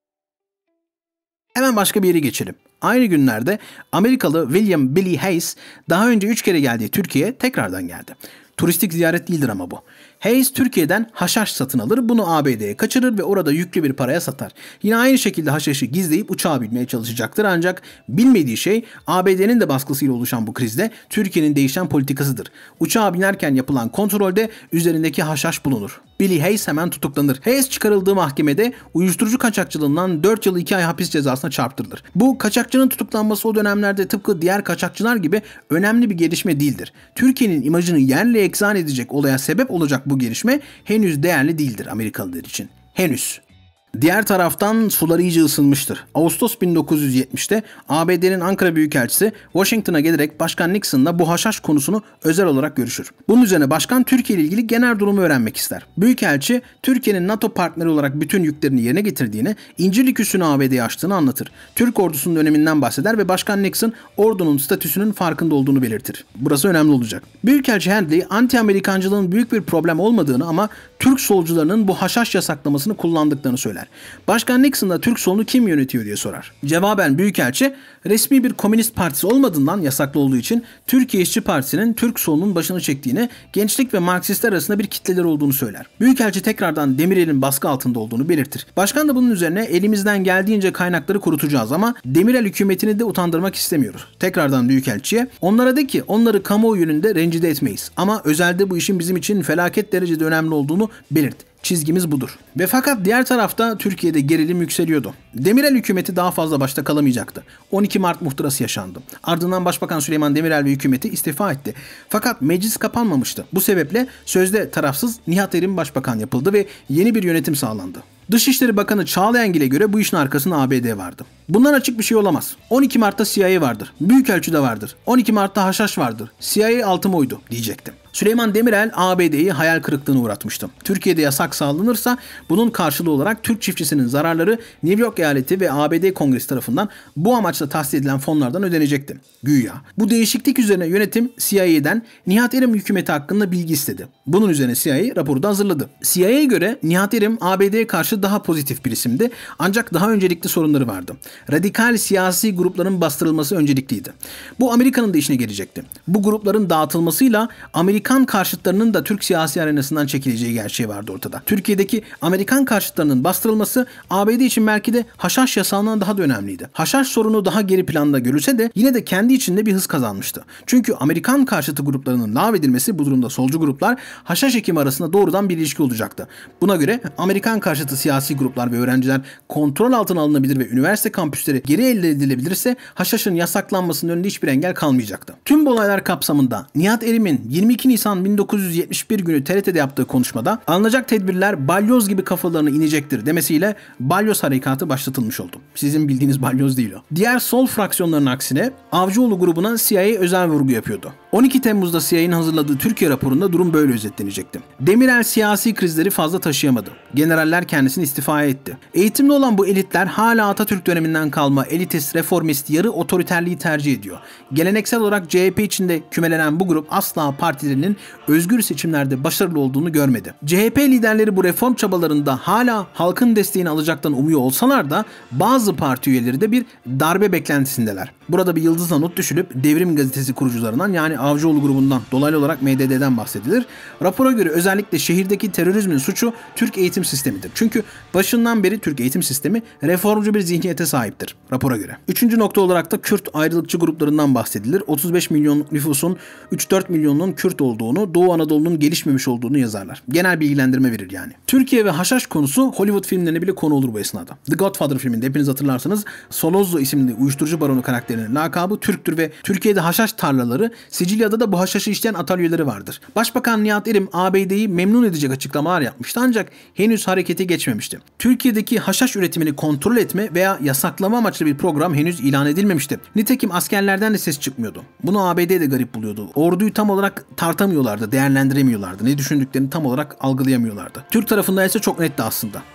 Speaker 1: Hemen başka bir yere geçelim. Aynı günlerde Amerikalı William Billy Hayes daha önce 3 kere geldiği Türkiye'ye tekrardan geldi. Turistik ziyaret değildir ama bu. Hayes Türkiye'den haşhaş satın alır, bunu ABD'ye kaçırır ve orada yüklü bir paraya satar. Yine aynı şekilde haşhaşı gizleyip uçağa binmeye çalışacaktır ancak bilmediği şey ABD'nin de baskısıyla oluşan bu krizde Türkiye'nin değişen politikasıdır. Uçağa binerken yapılan kontrolde üzerindeki haşhaş bulunur. Billy Hayes hemen tutuklanır. Hayes çıkarıldığı mahkemede uyuşturucu kaçakçılığından 4 yıl 2 ay hapis cezasına çarptırılır. Bu kaçakçının tutuklanması o dönemlerde tıpkı diğer kaçakçılar gibi önemli bir gelişme değildir. Türkiye'nin imajını yerle eksan edecek olaya sebep olacak bu gelişme henüz değerli değildir Amerikalılar için. Henüz. Diğer taraftan sular iyice ısınmıştır. Ağustos 1970'te ABD'nin Ankara Büyükelçisi Washington'a gelerek Başkan Nixon'la bu haşhaş konusunu özel olarak görüşür. Bunun üzerine Başkan Türkiye ile ilgili genel durumu öğrenmek ister. Büyükelçi Türkiye'nin NATO partneri olarak bütün yüklerini yerine getirdiğini, İncirlik üssünü ABD'ye açtığını anlatır. Türk ordusunun öneminden bahseder ve Başkan Nixon ordunun statüsünün farkında olduğunu belirtir. Burası önemli olacak. Büyükelçi Handley anti-Amerikancılığın büyük bir problem olmadığını ama Türk solcularının bu haşhaş yasaklamasını kullandıklarını söyler. Başkan Nixon da Türk solunu kim yönetiyor diye sorar. Cevaben Büyükelçi resmi bir komünist partisi olmadığından yasaklı olduğu için Türkiye İşçi Partisi'nin Türk solunun başını çektiğini, gençlik ve Marksistler arasında bir kitleler olduğunu söyler. Büyükelçi tekrardan Demirel'in baskı altında olduğunu belirtir. Başkan da bunun üzerine elimizden geldiğince kaynakları kurutacağız ama Demirel hükümetini de utandırmak istemiyoruz. Tekrardan Büyükelçiye onlara de ki onları kamuoyu yönünde rencide etmeyiz ama özelde bu işin bizim için felaket derecede önemli olduğunu belirt. Çizgimiz budur. Ve fakat diğer tarafta Türkiye'de gerilim yükseliyordu. Demirel hükümeti daha fazla başta kalamayacaktı. 12 Mart muhtırası yaşandı. Ardından Başbakan Süleyman Demirel ve hükümeti istifa etti. Fakat meclis kapanmamıştı. Bu sebeple sözde tarafsız Nihat Erim başbakan yapıldı ve yeni bir yönetim sağlandı. Dışişleri Bakanı Çağlayangil'e göre bu işin arkasında ABD vardı. Bundan açık bir şey olamaz. 12 Mart'ta CIA vardır. Büyükelçi de vardır. 12 Mart'ta haşhaş vardır. CIA altım oydu diyecektim. Süleyman Demirel ABD'yi hayal kırıklığına uğratmıştı. Türkiye'de yasak sağlanırsa bunun karşılığı olarak Türk çiftçisinin zararları New York eyaleti ve ABD Kongresi tarafından bu amaçla tahsis edilen fonlardan ödenecekti. Güya. Bu değişiklik üzerine yönetim CIA'den Nihat Erim hükümeti hakkında bilgi istedi. Bunun üzerine CIA raporu da hazırladı. CIA'ya göre Nihat Erim ABD'ye karşı daha pozitif bir isimdi ancak daha öncelikli sorunları vardı. Radikal siyasi grupların bastırılması öncelikliydi. Bu Amerika'nın da işine gelecekti. Bu grupların dağıtılmasıyla Amerikan karşıtlarının da Türk siyasi arenasından çekileceği gerçeği vardı ortada. Türkiye'deki Amerikan karşıtlarının bastırılması ABD için belki de haşhaş yasağından daha da önemliydi. Haşhaş sorunu daha geri planda görülse de yine de kendi içinde bir hız kazanmıştı. Çünkü Amerikan karşıtı gruplarının lağvedilmesi bu durumda solcu gruplar haşhaş ekimi arasında doğrudan bir ilişki olacaktı. Buna göre Amerikan karşıtı siyasi gruplar ve öğrenciler kontrol altına alınabilir ve üniversite kampüsleri geri elde edilebilirse haşhaşın yasaklanmasının önünde hiçbir engel kalmayacaktı. Tüm bu olaylar kapsamında Nihat Erim'in 22 Nisan 1971 günü TRT'de yaptığı konuşmada alınacak tedbirler balyoz gibi kafalarına inecektir demesiyle balyoz harekatı başlatılmış oldu. Sizin bildiğiniz balyoz değil o. Diğer sol fraksiyonların aksine Avcıoğlu grubuna CIA özel vurgu yapıyordu. 12 Temmuz'da CIA'nin hazırladığı Türkiye raporunda durum böyle özetlenecekti. Demirel siyasi krizleri fazla taşıyamadı. Generaller kendisini istifaya etti. Eğitimli olan bu elitler hala Atatürk döneminden kalma elitist, reformist, yarı otoriterliği tercih ediyor. Geleneksel olarak CHP içinde kümelenen bu grup asla partilerinin özgür seçimlerde başarılı olduğunu görmedi. CHP liderleri bu reform çabalarında hala halkın desteğini alacaktan umuyor olsalar da bazı parti üyeleri de bir darbe beklentisindeler. Burada bir yıldızla not düşülüp Devrim Gazetesi kurucularından yani Avcıoğlu grubundan dolaylı olarak MDD'den bahsedilir. Rapora göre özellikle şehirdeki terörizmin suçu Türk eğitim sistemidir. Çünkü başından beri Türk eğitim sistemi reformcu bir zihniyete sahiptir rapora göre. Üçüncü nokta olarak da Kürt ayrılıkçı gruplarından bahsedilir. 35 milyon nüfusun 3-4 milyonunun Kürt olduğunu, Doğu Anadolu'nun gelişmemiş olduğunu yazarlar. Genel bilgilendirme verir yani. Türkiye ve haşhaş konusu Hollywood filmlerine bile konu olur bu esnada. The Godfather filminde hepiniz hatırlarsanız Solozzo isimli uyuşturucu baronu karakterinin lakabı Türk'tür ve Türkiye'de haşhaş tarlaları, Sicilya'da da bu haşhaşı işleyen atölyeleri vardır. Başbakan Nihat Erim ABD'yi memnun edecek açıklamalar yapmıştı ancak henüz harekete geçmemişti. Türkiye'deki haşhaş üretimini kontrol etme veya yasaklama amaçlı bir program henüz ilan edilmemişti. Nitekim askerlerden de ses çıkmıyordu. Bunu ABD de garip buluyordu. Orduyu tam olarak tartamıyorlardı, değerlendiremiyorlardı. Ne düşündüklerini tam olarak algılayamıyorlardı. Türk tarafında ise çok netti aslında.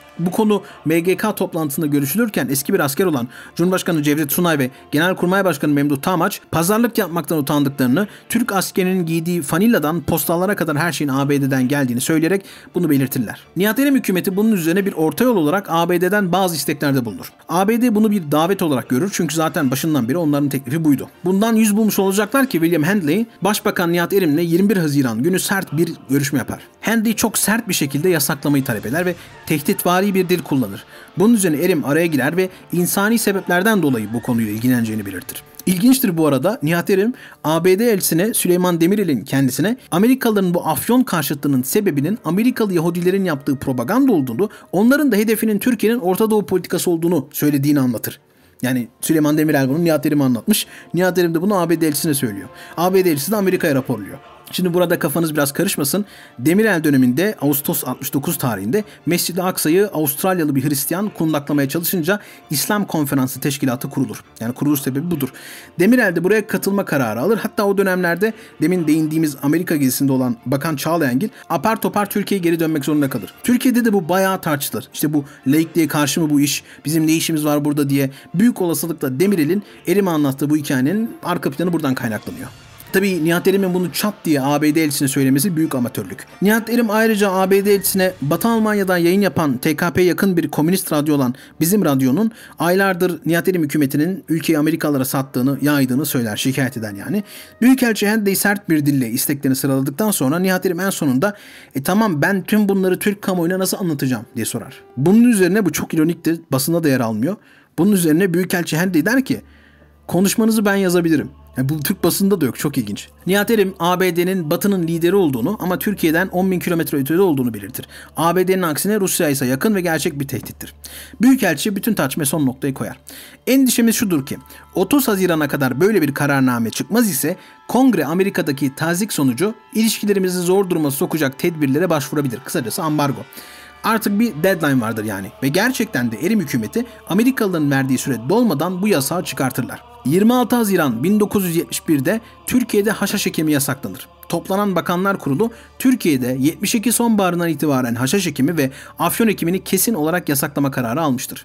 Speaker 1: Bu konu MGK toplantısında görüşülürken eski bir asker olan Cumhurbaşkanı Cevdet Sunay ve Genelkurmay Başkanı Memduh Tamaç pazarlık yapmaktan utandıklarını, Türk askerinin giydiği faniladan postallara kadar her şeyin ABD'den geldiğini söyleyerek bunu belirtirler. Nihat Erim hükümeti bunun üzerine bir orta yol olarak ABD'den bazı isteklerde bulunur. ABD bunu bir davet olarak görür çünkü zaten başından beri onların teklifi buydu. Bundan yüz bulmuş olacaklar ki William Handley, Başbakan Nihat Erim'le 21 Haziran günü sert bir görüşme yapar. Handley çok sert bir şekilde yasaklamayı talep eder ve tehditvari bir dil kullanır. Bunun üzerine Erim araya girer ve insani sebeplerden dolayı bu konuyla ilgileneceğini belirtir. İlginçtir bu arada, Nihat Erim ABD elçisine Süleyman Demirel'in kendisine Amerikalıların bu Afyon karşıtlığının sebebinin Amerikalı Yahudilerin yaptığı propaganda olduğunu, onların da hedefinin Türkiye'nin Orta Doğu politikası olduğunu söylediğini anlatır. Yani Süleyman Demirel bunu Nihat Erim'e anlatmış. Nihat Erim de bunu ABD elçisine söylüyor. ABD elçisi de Amerika'ya raporluyor. Şimdi burada kafanız biraz karışmasın. Demirel döneminde Ağustos 69 tarihinde Mescid-i Aksa'yı Avustralyalı bir Hristiyan kundaklamaya çalışınca İslam Konferansı Teşkilatı kurulur. Yani kuruluş sebebi budur. Demirel de buraya katılma kararı alır. Hatta o dönemlerde demin değindiğimiz Amerika gezisinde olan Bakan Çağlayangil apar topar Türkiye'ye geri dönmek zorunda kalır. Türkiye'de de bu bayağı tartışılır. İşte bu laikliğe karşı mı bu iş, bizim ne işimiz var burada diye büyük olasılıkla Demirel'in Erim'e anlattığı bu hikayenin arka planı buradan kaynaklanıyor. Tabii Nihat Erim'in bunu çat diye ABD elçisine söylemesi büyük amatörlük. Nihat Erim ayrıca ABD elçisine Batı Almanya'dan yayın yapan TKP'ye yakın bir komünist radyo olan Bizim Radyo'nun aylardır Nihat Erim hükümetinin ülkeyi Amerikalılara sattığını, yaydığını söyler, şikayet eder yani. Büyükelçi Handley sert bir dille isteklerini sıraladıktan sonra Nihat Erim en sonunda tamam ben tüm bunları Türk kamuoyuna nasıl anlatacağım diye sorar. Bunun üzerine, bu çok ironiktir, basında da yer almıyor. Bunun üzerine Büyükelçi Handley der ki konuşmanızı ben yazabilirim. Yani bu Türk basında da yok. Çok ilginç. Nihat Erim ABD'nin Batı'nın lideri olduğunu ama Türkiye'den 10.000 kilometre ötede olduğunu belirtir. ABD'nin aksine Rusya ise yakın ve gerçek bir tehdittir. Büyükelçi bütün tartışmaya son noktayı koyar. Endişemiz şudur ki 30 Haziran'a kadar böyle bir kararname çıkmaz ise Kongre Amerika'daki tazik sonucu ilişkilerimizi zor duruma sokacak tedbirlere başvurabilir. Kısacası ambargo. Artık bir deadline vardır yani ve gerçekten de Erim hükümeti Amerikalıların verdiği süre dolmadan bu yasağı çıkartırlar. 26 Haziran 1971'de Türkiye'de haşhaş ekimi yasaklanır. Toplanan Bakanlar Kurulu Türkiye'de 72 sonbaharından itibaren haşhaş ekimi ve afyon ekimini kesin olarak yasaklama kararı almıştır.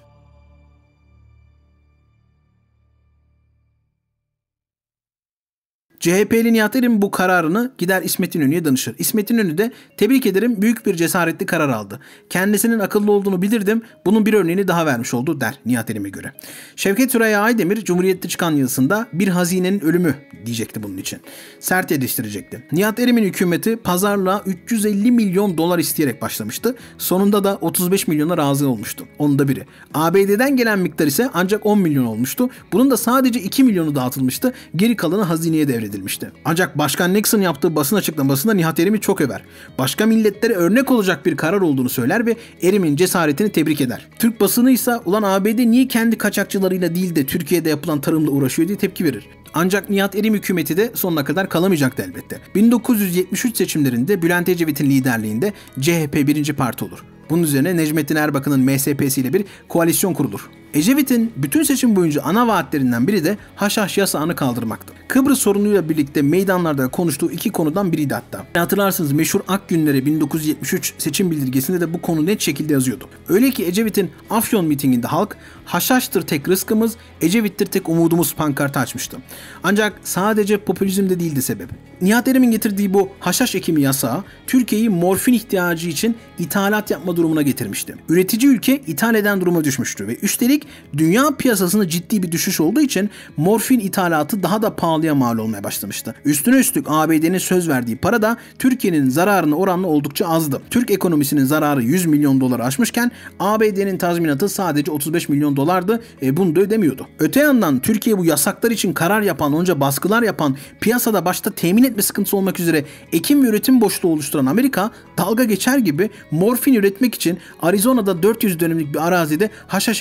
Speaker 1: CHP'li Nihat Erim bu kararını gider İsmet İnönü'ye danışır. İsmet İnönü de tebrik ederim büyük bir cesaretli karar aldı. Kendisinin akıllı olduğunu bilirdim. Bunun bir örneğini daha vermiş oldu der Nihat Erim'e göre. Şevket Süreyya Aydemir Cumhuriyet'te çıkan yazısında bir hazinenin ölümü diyecekti bunun için. Sert eleştirecekti. Nihat Erim'in hükümeti pazarlığa 350 milyon dolar isteyerek başlamıştı. Sonunda da 35 milyona razı olmuştu. Onun da biri. ABD'den gelen miktar ise ancak 10 milyon olmuştu. Bunun da sadece 2 milyonu dağıtılmıştı. Geri kalanı hazineye devredilmişti. Ancak Başkan Nixon yaptığı basın açıklamasında Nihat Erim'i çok över. Başka milletlere örnek olacak bir karar olduğunu söyler ve Erim'in cesaretini tebrik eder. Türk basını ise ulan ABD niye kendi kaçakçılarıyla değil de Türkiye'de yapılan tarımla uğraşıyor diye tepki verir. Ancak Nihat Erim hükümeti de sonuna kadar kalamayacaktı elbette. 1973 seçimlerinde Bülent Ecevit'in liderliğinde CHP birinci parti olur. Bunun üzerine Necmettin Erbakan'ın MSP'si ile bir koalisyon kurulur. Ecevit'in bütün seçim boyunca ana vaatlerinden biri de haşhaş yasağını kaldırmaktı. Kıbrıs sorunuyla birlikte meydanlarda konuştuğu iki konudan biriydi hatta. Hatırlarsınız meşhur Ak Günleri 1973 seçim bildirgesinde de bu konu net şekilde yazıyordu. Öyle ki Ecevit'in Afyon mitinginde halk haşhaştır tek rızkımız, Ecevit'tir tek umudumuz pankartı açmıştı. Ancak sadece popülizmde değildi sebep. Nihat Erim'in getirdiği bu haşhaş ekimi yasağı Türkiye'yi morfin ihtiyacı için ithalat yapma durumuna getirmişti. Üretici ülke ithal eden duruma düşmüştü ve üstelik dünya piyasasında ciddi bir düşüş olduğu için morfin ithalatı daha da pahalıya mal olmaya başlamıştı. Üstüne üstlük ABD'nin söz verdiği para da Türkiye'nin zararına oranla oldukça azdı. Türk ekonomisinin zararı 100 milyon doları aşmışken ABD'nin tazminatı sadece 35 milyon dolardı. Bunu da ödemiyordu. Öte yandan Türkiye bu yasaklar için karar yapan, onca baskılar yapan, piyasada başta temin etme sıkıntısı olmak üzere ekim ve üretim boşluğu oluşturan Amerika dalga geçer gibi morfin üretmek için Arizona'da 400 dönümlük bir arazide haşhaş ekimine başladı.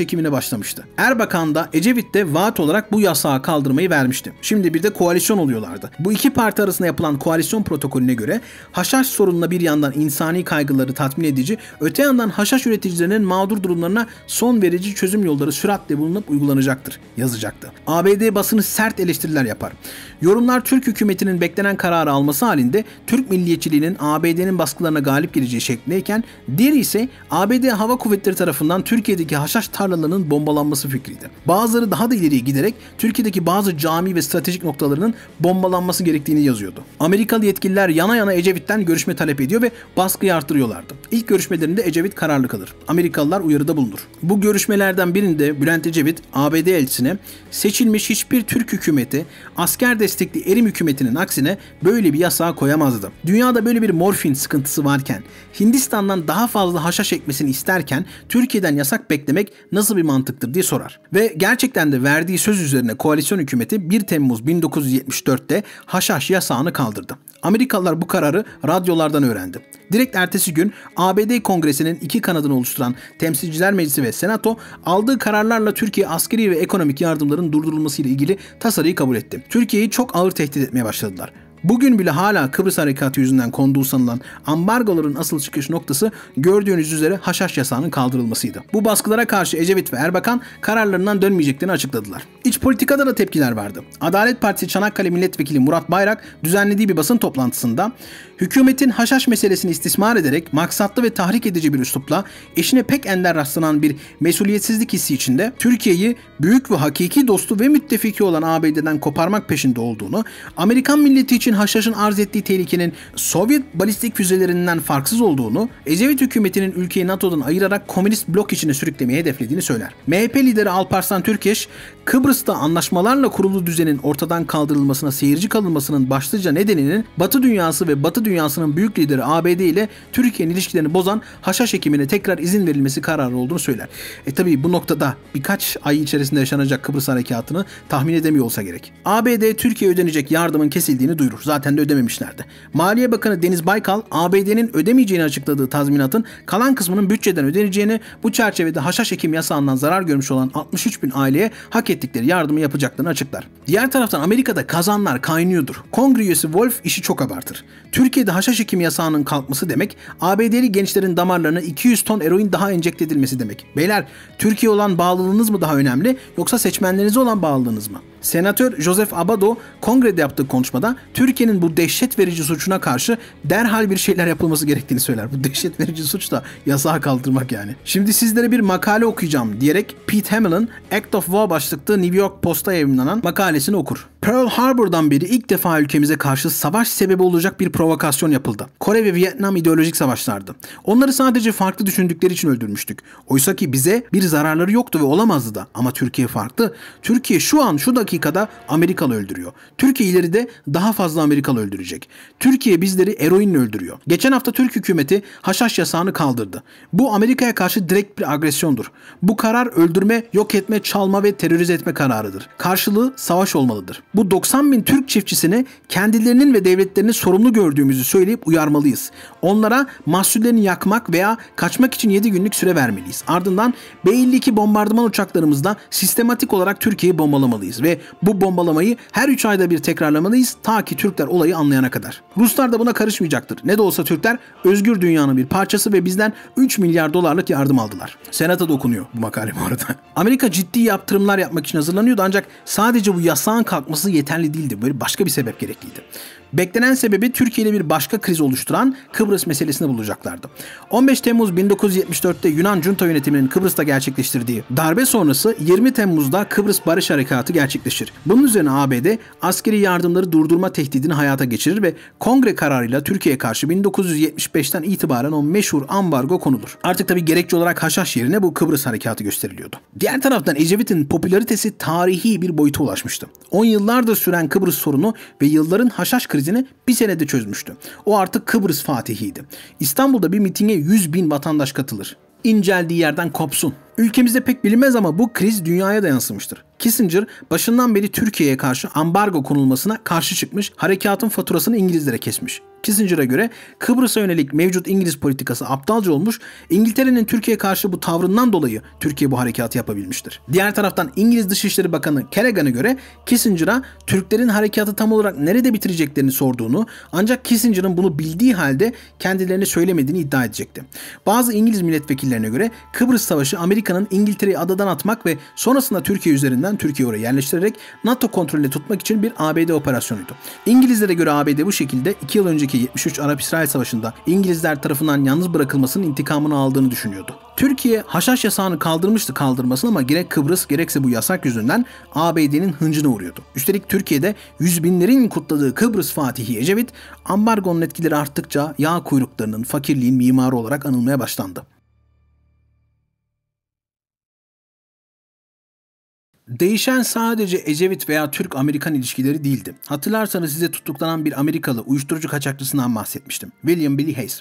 Speaker 1: başlamıştı. Erbakan da Ecevit de vaat olarak bu yasağı kaldırmayı vermişti. Şimdi bir de koalisyon oluyorlardı. Bu iki parti arasında yapılan koalisyon protokolüne göre haşhaş sorununa bir yandan insani kaygıları tatmin edici, öte yandan haşhaş üreticilerinin mağdur durumlarına son verici çözüm yolları süratle bulunup uygulanacaktır yazacaktı. ABD basını sert eleştiriler yapar. Yorumlar Türk hükümetinin beklenen kararı alması halinde Türk milliyetçiliğinin ABD'nin baskılarına galip geleceği şeklindeyken, diğeri ise ABD Hava Kuvvetleri tarafından Türkiye'deki haşhaş tarlalarının bombalanması fikriydi. Bazıları daha da ileriye giderek Türkiye'deki bazı cami ve stratejik noktalarının bombalanması gerektiğini yazıyordu. Amerikalı yetkililer yana yana Ecevit'ten görüşme talep ediyor ve baskıyı arttırıyorlardı. İlk görüşmelerinde Ecevit kararlı kalır. Amerikalılar uyarıda bulunur. Bu görüşmelerden birinde Bülent Ecevit ABD elçisine seçilmiş hiçbir Türk hükümeti asker destekli Erim hükümetinin aksine böyle bir yasağı koyamazdı. Dünyada böyle bir morfin sıkıntısı varken, Hindistan'dan daha fazla haşhaş ekmesini isterken Türkiye'den yasak beklemek nasıl bir mantıktır diye sorar. Ve gerçekten de verdiği söz üzerine koalisyon hükümeti 1 Temmuz 1974'te haşhaş yasağını kaldırdı. Amerikalılar bu kararı radyolardan öğrendi. Direkt ertesi gün ABD Kongresi'nin iki kanadını oluşturan Temsilciler Meclisi ve Senato aldığı kararlarla Türkiye askeri ve ekonomik yardımların durdurulması ile ilgili tasarıyı kabul etti. Türkiye'yi çok ağır tehdit etmeye başladılar. Bugün bile hala Kıbrıs Harekatı yüzünden konduğu sanılan ambargoların asıl çıkış noktası gördüğünüz üzere haşhaş yasağının kaldırılmasıydı. Bu baskılara karşı Ecevit ve Erbakan kararlarından dönmeyeceklerini açıkladılar. İç politikada da tepkiler vardı. Adalet Partisi Çanakkale Milletvekili Murat Bayrak düzenlediği bir basın toplantısında hükümetin haşhaş meselesini istismar ederek maksatlı ve tahrik edici bir üslupla eşine pek ender rastlanan bir mesuliyetsizlik hissi içinde Türkiye'yi büyük ve hakiki dostu ve müttefiki olan ABD'den koparmak peşinde olduğunu, Amerikan milleti için haşhaşın arz ettiği tehlikenin Sovyet balistik füzelerinden farksız olduğunu, Ecevit hükümetinin ülkeyi NATO'dan ayırarak komünist blok içine sürüklemeyi hedeflediğini söyler. MHP lideri Alparslan Türkeş, Kıbrıs'ta anlaşmalarla kurulu düzenin ortadan kaldırılmasına seyirci kalınmasının başlıca nedeninin Batı dünyası ve Batı dünyasının büyük lideri ABD ile Türkiye'nin ilişkilerini bozan haşhaş ekimine tekrar izin verilmesi kararı olduğunu söyler. Tabii bu noktada birkaç ay içerisinde yaşanacak Kıbrıs harekatını tahmin edemiyor olsa gerek. ABD Türkiye'ye ödenecek yardımın kesildiğini duyurur. Zaten de ödememişlerdi. Maliye Bakanı Deniz Baykal, ABD'nin ödemeyeceğini açıkladığı tazminatın kalan kısmının bütçeden ödeneceğini, bu çerçevede haşhaş ekim yasağından zarar görmüş olan 63 bin aileye hak ettikleri yardımı yapacaklarını açıklar. Diğer taraftan Amerika'da kazanlar kaynıyordur. Kongre üyesi Wolf işi çok abartır. Türkiye'de haşhaş ekim yasağının kalkması demek, ABD'li gençlerin damarlarına 200 ton eroin daha enjekte edilmesi demek. Beyler, Türkiye olan bağlılığınız mı daha önemli, yoksa seçmenlerinize olan bağlılığınız mı? Senatör Joseph Abado kongrede yaptığı konuşmada Türkiye'nin bu dehşet verici suçuna karşı derhal bir şeyler yapılması gerektiğini söyler. Bu dehşet verici suç da yasağı kaldırmak yani. Şimdi sizlere bir makale okuyacağım diyerek Pete Hamill'ın Act of War başlıklı New York Post'ta yayımlanan makalesini okur. Pearl Harbor'dan beri ilk defa ülkemize karşı savaş sebebi olacak bir provokasyon yapıldı. Kore ve Vietnam ideolojik savaşlardı. Onları sadece farklı düşündükleri için öldürmüştük. Oysa ki bize bir zararları yoktu ve olamazdı da. Ama Türkiye farklı. Türkiye şu an şu dakikada Amerikalı öldürüyor. Türkiye ileride daha fazla Amerikalı öldürecek. Türkiye bizleri eroinle öldürüyor. Geçen hafta Türk hükümeti haşhaş yasağını kaldırdı. Bu Amerika'ya karşı direkt bir agresyondur. Bu karar öldürme, yok etme, çalma ve terörize etme kararıdır. Karşılığı savaş olmalıdır. Bu 90 bin Türk çiftçisini kendilerinin ve devletlerini sorumlu gördüğümüzü söyleyip uyarmalıyız. Onlara mahsullerini yakmak veya kaçmak için 7 günlük süre vermeliyiz. Ardından B-52 bombardıman uçaklarımızla sistematik olarak Türkiye'yi bombalamalıyız ve bu bombalamayı her 3 ayda bir tekrarlamalıyız ta ki Türkler olayı anlayana kadar. Ruslar da buna karışmayacaktır. Ne de olsa Türkler özgür dünyanın bir parçası ve bizden 3 milyar dolarlık yardım aldılar. Senato'da okunuyor bu makale bu arada. Amerika ciddi yaptırımlar yapmak için hazırlanıyordu ancak sadece bu yasağın kalkması yeterli değildi. Böyle başka bir sebep gerekliydi. Beklenen sebebi Türkiye ile bir başka kriz oluşturan Kıbrıs meselesini bulacaklardı. 15 Temmuz 1974'te Yunan junta yönetiminin Kıbrıs'ta gerçekleştirdiği darbe sonrası 20 Temmuz'da Kıbrıs Barış Harekatı gerçekleşir. Bunun üzerine ABD askeri yardımları durdurma tehdidini hayata geçirir ve kongre kararıyla Türkiye'ye karşı 1975'ten itibaren o meşhur ambargo konulur. Artık tabii gerekçe olarak haşhaş yerine bu Kıbrıs Harekatı gösteriliyordu. Diğer taraftan Ecevit'in popülaritesi tarihi bir boyuta ulaşmıştı. 10 yıllardır süren Kıbrıs sorunu ve yılların haşhaş krizini bir senede çözmüştü. O artık Kıbrıs fatihiydi. İstanbul'da bir mitinge 100 bin vatandaş katılır. İnceldiği yerden kopsun. Ülkemizde pek bilinmez ama bu kriz dünyaya da yansımıştır. Kissinger başından beri Türkiye'ye karşı ambargo konulmasına karşı çıkmış, harekatın faturasını İngilizlere kesmiş. Kissinger'a göre Kıbrıs'a yönelik mevcut İngiliz politikası aptalca olmuş, İngiltere'nin Türkiye'ye karşı bu tavrından dolayı Türkiye bu harekatı yapabilmiştir. Diğer taraftan İngiliz Dışişleri Bakanı Callaghan'a göre Kissinger'a Türklerin harekatı tam olarak nerede bitireceklerini sorduğunu, ancak Kissinger'ın bunu bildiği halde kendilerine söylemediğini iddia edecekti. Bazı İngiliz milletvekillerine göre Kıbrıs Savaşı Amerika'nın İngiltere'yi adadan atmak ve sonrasında Türkiye üzerinden Türkiye'yi oraya yerleştirerek NATO kontrolünde tutmak için bir ABD operasyonuydu. İngilizlere göre ABD bu şekilde 2 yıl önceki 73 Arap-İsrail Savaşı'nda İngilizler tarafından yalnız bırakılmasının intikamını aldığını düşünüyordu. Türkiye haşhaş yasağını kaldırmıştı kaldırmasını ama gerek Kıbrıs gerekse bu yasak yüzünden ABD'nin hıncına uğruyordu. Üstelik Türkiye'de yüz binlerin kutladığı Kıbrıs Fatihi Ecevit, ambargonun etkileri arttıkça yağ kuyruklarının, fakirliğin mimarı olarak anılmaya başlandı. Değişen sadece Ecevit veya Türk-Amerikan ilişkileri değildi. Hatırlarsanız size tutuklanan bir Amerikalı uyuşturucu kaçakçısından bahsetmiştim. William Billy Hayes.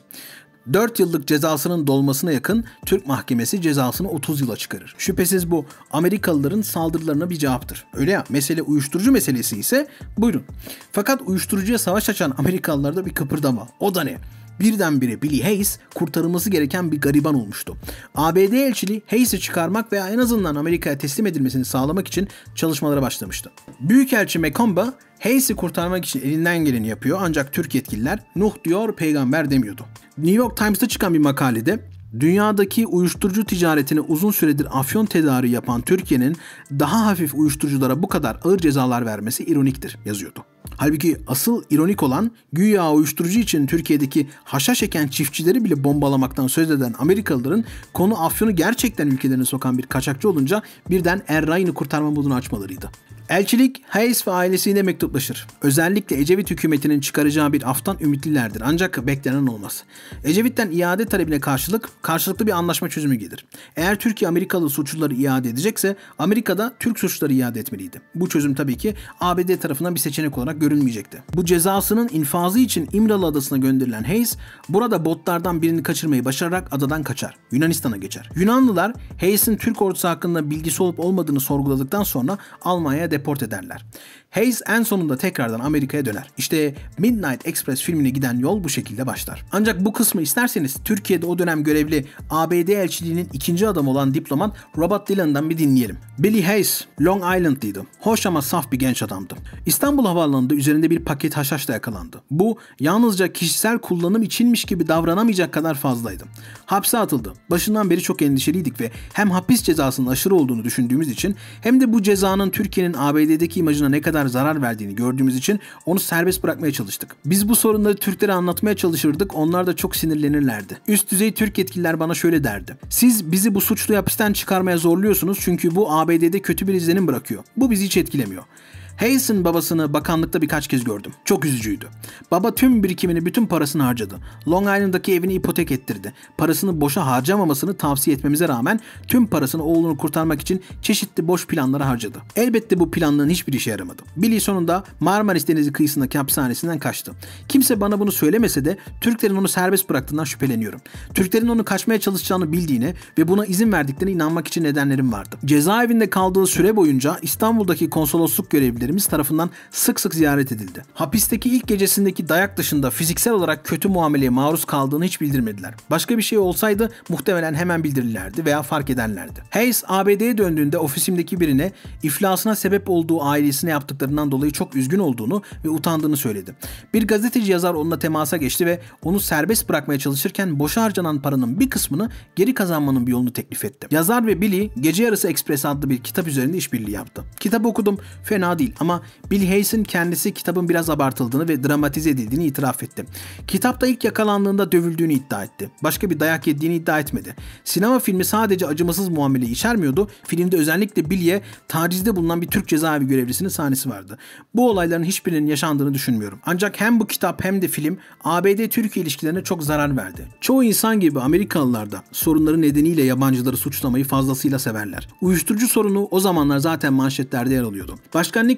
Speaker 1: 4 yıllık cezasının dolmasına yakın Türk mahkemesi cezasını 30 yıla çıkarır. Şüphesiz bu Amerikalıların saldırılarına bir cevaptır. Öyle ya, mesele uyuşturucu meselesi ise buyurun. Fakat uyuşturucuya savaş açan Amerikalılarda bir kıpırdama. O da ne? Birdenbire Billy Hayes kurtarılması gereken bir gariban olmuştu. ABD elçiliği Hayes'i çıkarmak veya en azından Amerika'ya teslim edilmesini sağlamak için çalışmalara başlamıştı. Büyükelçi Macomba Hayes'i kurtarmak için elinden geleni yapıyor, ancak Türk yetkililer Nuh diyor peygamber demiyordu. New York Times'ta çıkan bir makalede dünyadaki uyuşturucu ticaretine uzun süredir afyon tedariği yapan Türkiye'nin daha hafif uyuşturuculara bu kadar ağır cezalar vermesi ironiktir yazıyordu. Halbuki asıl ironik olan güya uyuşturucu için Türkiye'deki haşhaş eken çiftçileri bile bombalamaktan söz eden Amerikalıların konu afyonu gerçekten ülkelerine sokan bir kaçakçı olunca birden Er-Ryan'ı kurtarma modunu açmalarıydı. Elçilik Hayes ve ailesiyle mektuplaşır. Özellikle Ecevit hükümetinin çıkaracağı bir aftan ümitlilerdir, ancak beklenen olmaz. Ecevit'ten iade talebine karşılıklı bir anlaşma çözümü gelir. Eğer Türkiye Amerikalı suçluları iade edecekse Amerika'da Türk suçluları iade etmeliydi. Bu çözüm tabii ki ABD tarafından bir seçenek olarak görülmeyecekti. Bu cezasının infazı için İmralı Adası'na gönderilen Hayes burada botlardan birini kaçırmayı başararak adadan kaçar. Yunanistan'a geçer. Yunanlılar Hayes'in Türk ordusu hakkında bilgisi olup olmadığını sorguladıktan sonra Almanya'ya deport ederler. Hayes en sonunda tekrardan Amerika'ya döner. İşte Midnight Express filmine giden yol bu şekilde başlar. Ancak bu kısmı isterseniz Türkiye'de o dönem görevli ABD elçiliğinin ikinci adamı olan diplomat Robert Dillon'dan bir dinleyelim. Billy Hayes, Long Island'lıydı. Hoş ama saf bir genç adamdı. İstanbul Havaalanı'nda üzerinde bir paket haşhaşla yakalandı. Bu yalnızca kişisel kullanım içinmiş gibi davranamayacak kadar fazlaydı. Hapse atıldı. Başından beri çok endişeliydik ve hem hapis cezasının aşırı olduğunu düşündüğümüz için hem de bu cezanın Türkiye'nin ABD'deki imajına ne kadar zarar verdiğini gördüğümüz için onu serbest bırakmaya çalıştık. Biz bu sorunları Türklere anlatmaya çalışırdık, onlar da çok sinirlenirlerdi. Üst düzey Türk yetkililer bana şöyle derdi: siz bizi bu suçlu hapisten çıkarmaya zorluyorsunuz çünkü bu ABD'de kötü bir izlenim bırakıyor. Bu bizi hiç etkilemiyor. Hayes'in babasını bakanlıkta birkaç kez gördüm. Çok üzücüydü. Baba tüm birikimini, bütün parasını harcadı. Long Island'daki evini ipotek ettirdi. Parasını boşa harcamamasını tavsiye etmemize rağmen tüm parasını oğlunu kurtarmak için çeşitli boş planlara harcadı. Elbette bu planların hiçbir işe yaramadı. Billy sonunda Marmaris Denizi kıyısındaki hapishanesinden kaçtı. Kimse bana bunu söylemese de Türklerin onu serbest bıraktığından şüpheleniyorum. Türklerin onu kaçmaya çalışacağını bildiğine ve buna izin verdiklerine inanmak için nedenlerim vardı. Cezaevinde kaldığı süre boyunca İstanbul'daki konsolosluk görevlileri tarafından sık sık ziyaret edildi. Hapisteki ilk gecesindeki dayak dışında fiziksel olarak kötü muameleye maruz kaldığını hiç bildirmediler. Başka bir şey olsaydı muhtemelen hemen bildirirlerdi veya fark ederlerdi. Hayes ABD'ye döndüğünde ofisimdeki birine iflasına sebep olduğu ailesine yaptıklarından dolayı çok üzgün olduğunu ve utandığını söyledi. Bir gazeteci yazar onunla temasa geçti ve onu serbest bırakmaya çalışırken boşa harcanan paranın bir kısmını geri kazanmanın bir yolunu teklif etti. Yazar ve Billy Gece Yarısı Express adlı bir kitap üzerinde işbirliği yaptı. Kitabı okudum, fena değil. Ama Billy Hayes'in kendisi kitabın biraz abartıldığını ve dramatize edildiğini itiraf etti. Kitapta ilk yakalandığında dövüldüğünü iddia etti. Başka bir dayak yediğini iddia etmedi. Sinema filmi sadece acımasız muamele içermiyordu. Filmde özellikle Billy'ye tacizde bulunan bir Türk cezaevi görevlisinin sahnesi vardı. Bu olayların hiçbirinin yaşandığını düşünmüyorum. Ancak hem bu kitap hem de film ABD-Türkiye ilişkilerine çok zarar verdi. Çoğu insan gibi Amerikalılar da sorunları nedeniyle yabancıları suçlamayı fazlasıyla severler. Uyuşturucu sorunu o zamanlar zaten manşetlerde yer alıyordu. Başkan Nixon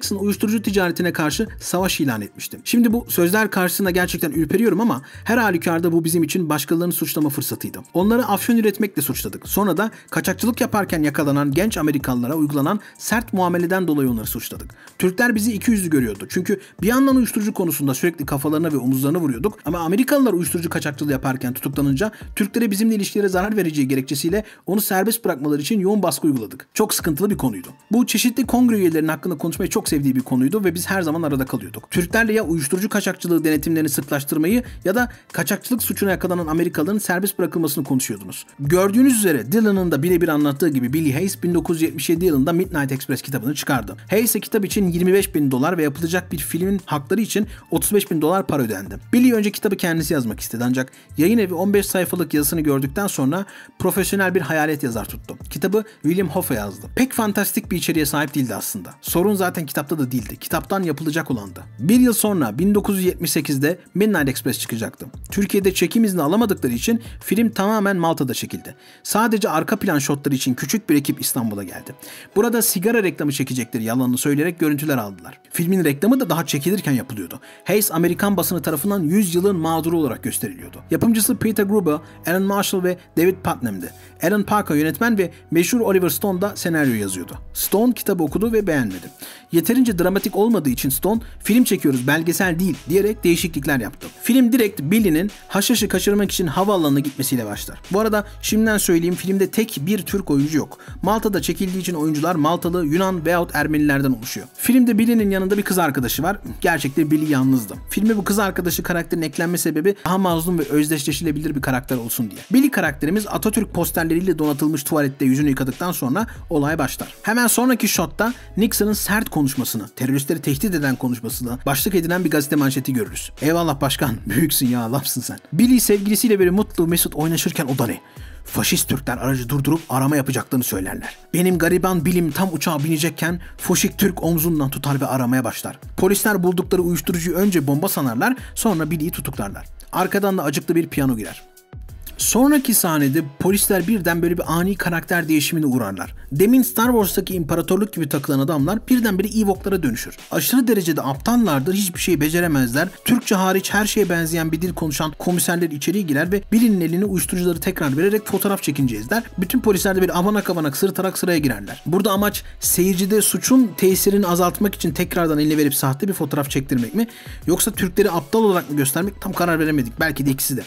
Speaker 1: Nixon uyuşturucu ticaretine karşı savaş ilan etmişti. Şimdi bu sözler karşısında gerçekten ürperiyorum ama her halükarda bu bizim için başkalarını suçlama fırsatıydı. Onları afyon üretmekle suçladık. Sonra da kaçakçılık yaparken yakalanan genç Amerikalılara uygulanan sert muameleden dolayı onları suçladık. Türkler bizi ikiyüzlü görüyordu. Çünkü bir yandan uyuşturucu konusunda sürekli kafalarına ve omuzlarına vuruyorduk ama Amerikalılar uyuşturucu kaçakçılığı yaparken tutuklanınca Türklere bizimle ilişkilere zarar vereceği gerekçesiyle onu serbest bırakmaları için yoğun baskı uyguladık. Çok sıkıntılı bir konuydu. Bu çeşitli kongre üyelerinin hakkında konuşmayı çok sevdiği bir konuydu ve biz her zaman arada kalıyorduk. Türklerle ya uyuşturucu kaçakçılığı denetimlerini sıklaştırmayı ya da kaçakçılık suçuna yakalanan Amerikalıların serbest bırakılmasını konuşuyordunuz. Gördüğünüz üzere Dylan'ın da birebir anlattığı gibi Billy Hayes 1977 yılında Midnight Express kitabını çıkardı. Hayes'e kitap için $25.000 ve yapılacak bir filmin hakları için $35.000 para ödendi. Billy önce kitabı kendisi yazmak istedi ancak yayın evi 15 sayfalık yazısını gördükten sonra profesyonel bir hayalet yazar tuttu. Kitabı William Hoffa yazdı. Pek fantastik bir içeriğe sahip değildi aslında. Sorun zaten kitapta da değildi. Kitaptan yapılacak olandı. Bir yıl sonra 1978'de Midnight Express çıkacaktı. Türkiye'de çekim izni alamadıkları için film tamamen Malta'da çekildi. Sadece arka plan şotları için küçük bir ekip İstanbul'a geldi. Burada sigara reklamı çekecekleri yalanını söyleyerek görüntüler aldılar. Filmin reklamı da daha çekilirken yapılıyordu. Hayes Amerikan basını tarafından 100 yılın mağduru olarak gösteriliyordu. Yapımcısı Peter Gruber, Alan Marshall ve David Putnam'dı. Alan Parker yönetmen ve meşhur Oliver Stone da senaryo yazıyordu. Stone kitabı okudu ve beğenmedi. Yeterince dramatik olmadığı için Stone, film çekiyoruz belgesel değil diyerek değişiklikler yaptı. Film direkt Billy'nin haşhaşı kaçırmak için havaalanına gitmesiyle başlar. Bu arada şimdiden söyleyeyim, filmde tek bir Türk oyuncu yok. Malta'da çekildiği için oyuncular Maltalı, Yunan veyahut Ermenilerden oluşuyor. Filmde Billy'nin yanında bir kız arkadaşı var. Gerçekte Billy yalnızdı. Filme bu kız arkadaşı karakterin eklenme sebebi daha mazlum ve özdeşleşilebilir bir karakter olsun diye. Billy karakterimiz Atatürk posterleriyle donatılmış tuvalette yüzünü yıkadıktan sonra olay başlar. Hemen sonraki shotta Nixon'ın sert konuşmasını, teröristleri tehdit eden konuşmasını başlık edilen bir gazete manşeti görürüz. Eyvallah başkan, büyüksün ya, lafsın sen. Billy sevgilisiyle böyle mutlu mesut oynaşırken o da ne? Faşist Türkler aracı durdurup arama yapacaklarını söylerler. Benim gariban Billy'm tam uçağa binecekken Foşik Türk omzundan tutar ve aramaya başlar. Polisler buldukları uyuşturucuyu önce bomba sanarlar, sonra Billy'yi tutuklarlar. Arkadan da acıklı bir piyano girer. Sonraki sahnede polisler birden böyle bir ani karakter değişimine uğrarlar. Demin Star Wars'taki imparatorluk gibi takılan adamlar birdenbire Ewok'lara dönüşür. Aşırı derecede aptallardır, hiçbir şey beceremezler. Türkçe hariç her şeye benzeyen bir dil konuşan komiserler içeriye girer ve Billy'nin eline uyuşturucuları tekrar vererek fotoğraf çekineceğiz der. Bütün polisler de bir avanak avanak sırıtarak sıraya girerler. Burada amaç seyircide suçun tesirini azaltmak için tekrardan eline verip sahte bir fotoğraf çektirmek mi? Yoksa Türkleri aptal olarak mı göstermek, tam karar veremedik. Belki de ikisi de.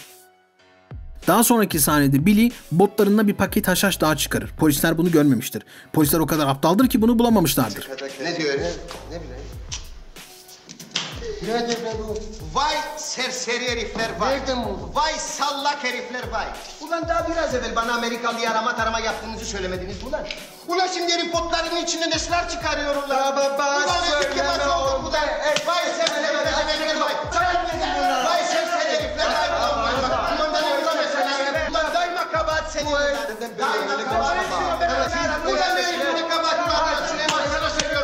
Speaker 1: Daha sonraki sahnede Billy botlarında bir paket haşhaş daha çıkarır. Polisler bunu görmemiştir. Polisler o kadar aptaldır ki bunu bulamamışlardır.
Speaker 2: Ne diyor ya? Ne bileyim. Nedir be bu? Vay serseri herifler vay. Nereden buldun? Vay sallak herifler vay. Ulan daha biraz evvel bana Amerikalı'ya arama tarama yaptığınızı söylemediniz mi ulan? Ulan şimdi herif botlarının içinde nesler çıkarıyorlar. Ulan söyleme oğlum. Ulan vay serseri herifler vay. Vay serseri herifler vay. Ulan daima kabahat senin. Daima kabahat senin. Ulan herifine kabahat var. Süleyman sana söylüyorum.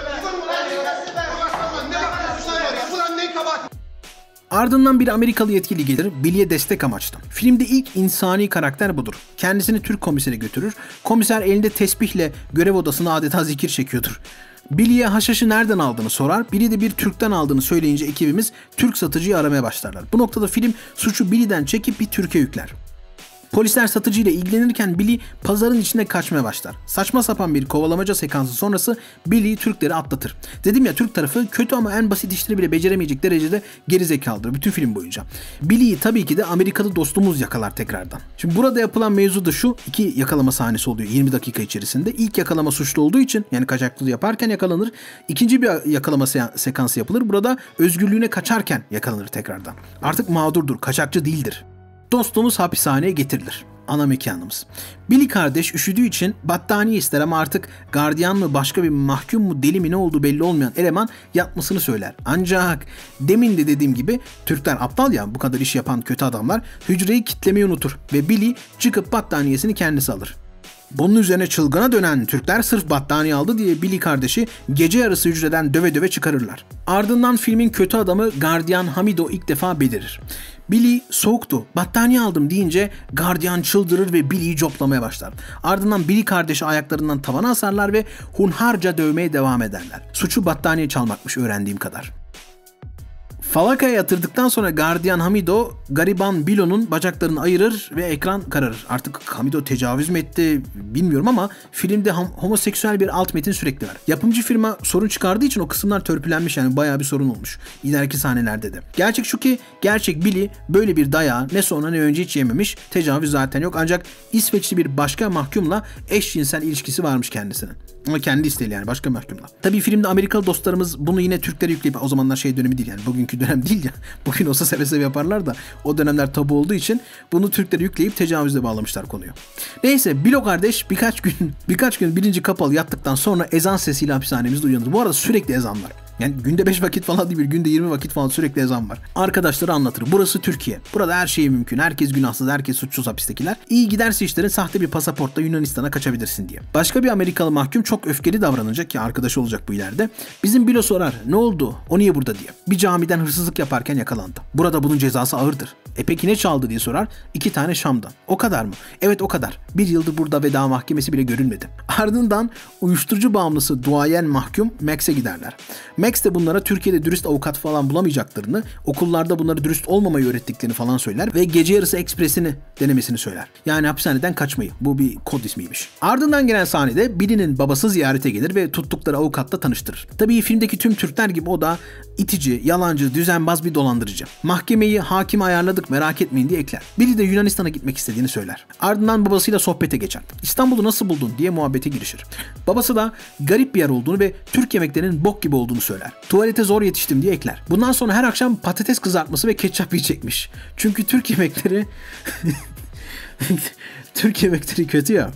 Speaker 1: Ardından bir Amerikalı yetkili gelir, Billy'ye destek amaçlı. Filmde ilk insani karakter budur. Kendisini Türk komisere götürür. Komiser elinde tesbihle görev odasına adeta zikir çekiyordur. Billy'ye haşhaşı nereden aldığını sorar. Billy de bir Türk'ten aldığını söyleyince ekibimiz Türk satıcıyı aramaya başlarlar. Bu noktada film suçu Billy'den çekip bir Türk'e yükler. Polisler satıcıyla ilgilenirken Billy pazarın içinde kaçmaya başlar. Saçma sapan bir kovalamaca sekansı sonrası Billy Türkleri atlatır. Dedim ya, Türk tarafı kötü ama en basit işleri bile beceremeyecek derecede gerizekalıdır bütün film boyunca. Billy'yi tabii ki de Amerikalı dostumuz yakalar tekrardan. Şimdi burada yapılan mevzu da şu: 2 yakalama sahnesi oluyor 20 dakika içerisinde. İlk yakalama suçlu olduğu için, yani kaçakçılığı yaparken yakalanır. İkinci bir yakalama sekansı yapılır. Burada özgürlüğüne kaçarken yakalanır tekrardan. Artık mağdurdur, kaçakçı değildir. Dostumuz hapishaneye getirilir. Ana mekanımız. Billy kardeş üşüdüğü için battaniye ister ama artık gardiyan mı, başka bir mahkum mu, deli mi ne olduğu belli olmayan eleman yatmasını söyler. Ancak demin de dediğim gibi Türkler aptal ya, bu kadar iş yapan kötü adamlar hücreyi kitlemeyi unutur ve Billy çıkıp battaniyesini kendisi alır. Bunun üzerine çılgına dönen Türkler sırf battaniye aldı diye Billy kardeşi gece yarısı hücreden döve döve çıkarırlar. Ardından filmin kötü adamı gardiyan Hamido ilk defa belirir. Billy soğuktu, battaniye aldım deyince gardiyan çıldırır ve Billy'yi coplamaya başlar. Ardından Billy kardeşi ayaklarından tavana asarlar ve hunharca dövmeye devam ederler. Suçu battaniye çalmakmış öğrendiğim kadar. Falakaya yatırdıktan sonra gardiyan Hamido, gariban Bilo'nun bacaklarını ayırır ve ekran kararır. Artık Hamido tecavüz mü etti bilmiyorum ama filmde homoseksüel bir alt metin sürekli var. Yapımcı firma sorun çıkardığı için o kısımlar törpülenmiş, yani bayağı bir sorun olmuş ileriki sahnelerde de. Gerçek şu ki gerçek Billy böyle bir dayağı ne sonra ne önce hiç yememiş, tecavüz zaten yok, ancak İsveçli bir başka mahkumla eşcinsel ilişkisi varmış kendisinin. Ama kendi isteğiyle, yani başka mahkumla. Tabii filmde Amerikalı dostlarımız bunu yine Türklere yükleyip, o zamanlar şey dönemi değil yani, bugünkü dönem değil ya. Bugün olsa seve seve yaparlar da o dönemler tabu olduğu için bunu Türklere yükleyip tecavüzle bağlamışlar konuyu. Neyse, Bilo kardeş birkaç gün birinci kapalı yattıktan sonra ezan sesiyle hapishanemizde uyanır. Bu arada sürekli ezan var. Yani günde 5 vakit falan değil, günde 20 vakit falan sürekli ezan var. Arkadaşları anlatır. Burası Türkiye. Burada her şey mümkün. Herkes günahsız, herkes suçsuz hapistekiler. İyi giderse işlerin, sahte bir pasaportla Yunanistan'a kaçabilirsin diye. Başka bir Amerikalı mahkum çok öfkeli davranacak ki arkadaşı olacak bu ileride. Bizim Bilo sorar, ne oldu? O niye burada diye. Bir camiden hırsızlık yaparken yakalandı. Burada bunun cezası ağırdır. Peki ne çaldı diye sorar. 2 tane Şam'dan. O kadar mı? Evet, o kadar. 1 yıldır burada ve daha mahkemesi bile görülmedi. Ardından uyuşturucu bağımlısı duayen mahkum Max'e giderler. Max de bunlara Türkiye'de dürüst avukat falan bulamayacaklarını, okullarda bunları dürüst olmamayı öğrettiklerini falan söyler ve gece yarısı ekspresini denemesini söyler. Yani hapishaneden kaçmayı. Bu bir kod ismiymiş. Ardından gelen sahnede Billy'nin babası ziyarete gelir ve tuttukları avukatla tanıştırır. Tabii filmdeki tüm Türkler gibi o da itici, yalancı, düzenbaz bir dolandırıcı. Mahkemeyi hakime ayarladık, merak etmeyin diye ekler. Billy de Yunanistan'a gitmek istediğini söyler. Ardından babasıyla sohbete geçer. İstanbul'u nasıl buldun diye muhabbete girişir. Babası da garip bir yer olduğunu ve Türk yemeklerinin bok gibi olduğunu söyler. Tuvalete zor yetiştim diye ekler. Bundan sonra her akşam patates kızartması ve ketçap yiyecekmiş. Çünkü Türk yemekleri Türk yemekleri kötü ya.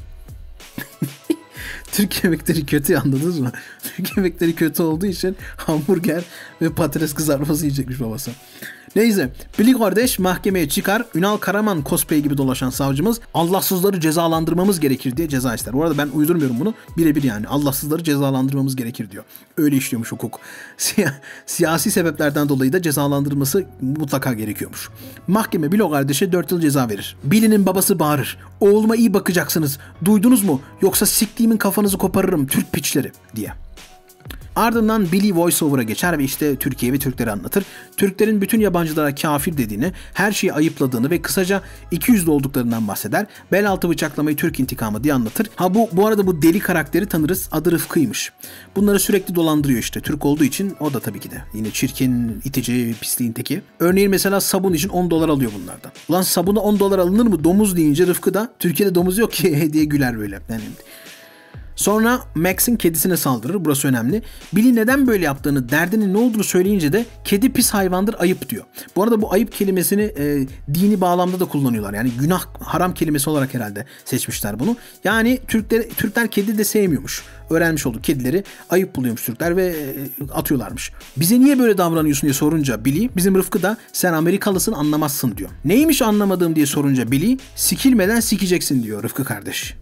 Speaker 1: Türk yemekleri kötü, anladınız mı? Türk yemekleri kötü olduğu için hamburger ve patates kızartması yiyecekmiş babası. Neyse, Billy kardeş mahkemeye çıkar. Ünal Karaman cosplay gibi dolaşan savcımız Allahsızları cezalandırmamız gerekir diye ceza ister. Bu arada ben uydurmuyorum bunu. Birebir yani. Allahsızları cezalandırmamız gerekir diyor. Öyle işliyormuş hukuk. Siyasi sebeplerden dolayı da cezalandırılması mutlaka gerekiyormuş. Mahkeme Billy kardeşe 4 yıl ceza verir. Billy'nin babası bağırır. Oğluma iyi bakacaksınız. Duydunuz mu? Yoksa siktiğimin kafanızı koparırım Türk piçleri diye. Ardından Billy voiceover'a geçer ve işte Türkiye ve Türkleri anlatır. Türklerin bütün yabancılara kafir dediğini, her şeyi ayıpladığını ve kısaca 200'lü olduklarından bahseder. Bel altı bıçaklamayı Türk intikamı diye anlatır. Bu arada bu deli karakteri tanırız. Adı Rıfkı'ymış. Bunları sürekli dolandırıyor işte. Türk olduğu için o da tabii ki de. Yine çirkin, itici, pisliğin teki. Örneğin mesela sabun için $10 alıyor bunlardan. Ulan sabuna $10 alınır mı? Domuz deyince Rıfkı da Türkiye'de domuz yok ki diye güler böyle. Yani sonra Max'in kedisine saldırır. Burası önemli. Billy neden böyle yaptığını, derdinin ne olduğunu söyleyince de kedi pis hayvandır, ayıp diyor. Bu arada bu ayıp kelimesini dini bağlamda da kullanıyorlar. Yani günah, haram kelimesi olarak herhalde seçmişler bunu. Yani Türkler kedi de sevmiyormuş. Öğrenmiş olduk. Kedileri ayıp buluyormuş Türkler ve atıyorlarmış. Bize niye böyle davranıyorsun diye sorunca Billy, bizim Rıfkı da sen Amerikalısın anlamazsın diyor. Neymiş anlamadığım diye sorunca Billy, sikilmeden sikeceksin diyor Rıfkı kardeş.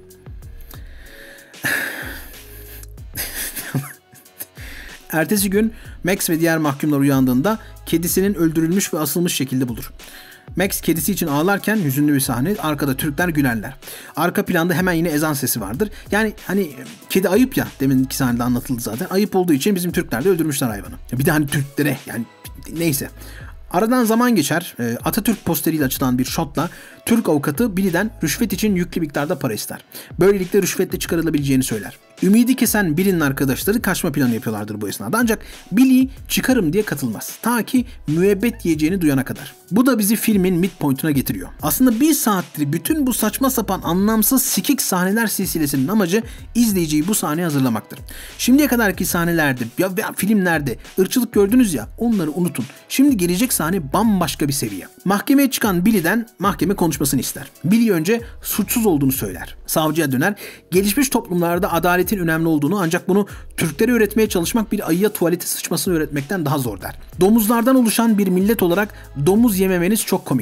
Speaker 1: Ertesi gün Max ve diğer mahkumlar uyandığında kedisinin öldürülmüş ve asılmış şekilde bulur. Max kedisi için ağlarken hüzünlü bir sahne. Arkada Türkler gülerler. Arka planda hemen yine ezan sesi vardır. Yani hani kedi ayıp ya, demin 2 sahnede anlatıldı zaten. Ayıp olduğu için bizim Türkler de öldürmüşler hayvanı. Bir de hani Türklere yani neyse. Aradan zaman geçer. Atatürk posteriyle açılan bir shotla Türk avukatı Billy'den rüşvet için yüklü miktarda para ister. Böylelikle rüşvetle çıkarılabileceğini söyler. Ümidi kesen Billy'nin arkadaşları kaçma planı yapıyorlardır bu esnada. Ancak Billy çıkarım diye katılmaz. Ta ki müebbet yiyeceğini duyana kadar. Bu da bizi filmin midpoint'una getiriyor. Aslında 1 saattir bütün bu saçma sapan anlamsız sikik sahneler silsilesinin amacı izleyiciyi bu sahneye hazırlamaktır. Şimdiye kadarki sahnelerde ya filmlerde ırkçılık gördünüz ya, onları unutun. Şimdi gelecek sahne bambaşka bir seviye. Mahkemeye çıkan Billy'den mahkeme konuşmasını ister. Billy önce suçsuz olduğunu söyler. Savcıya döner. Gelişmiş toplumlarda adaletin önemli olduğunu, ancak bunu Türklere öğretmeye çalışmak bir ayıya tuvalete sıçmasını öğretmekten daha zor der. Domuzlardan oluşan bir millet olarak domuz yememeniz çok komik der.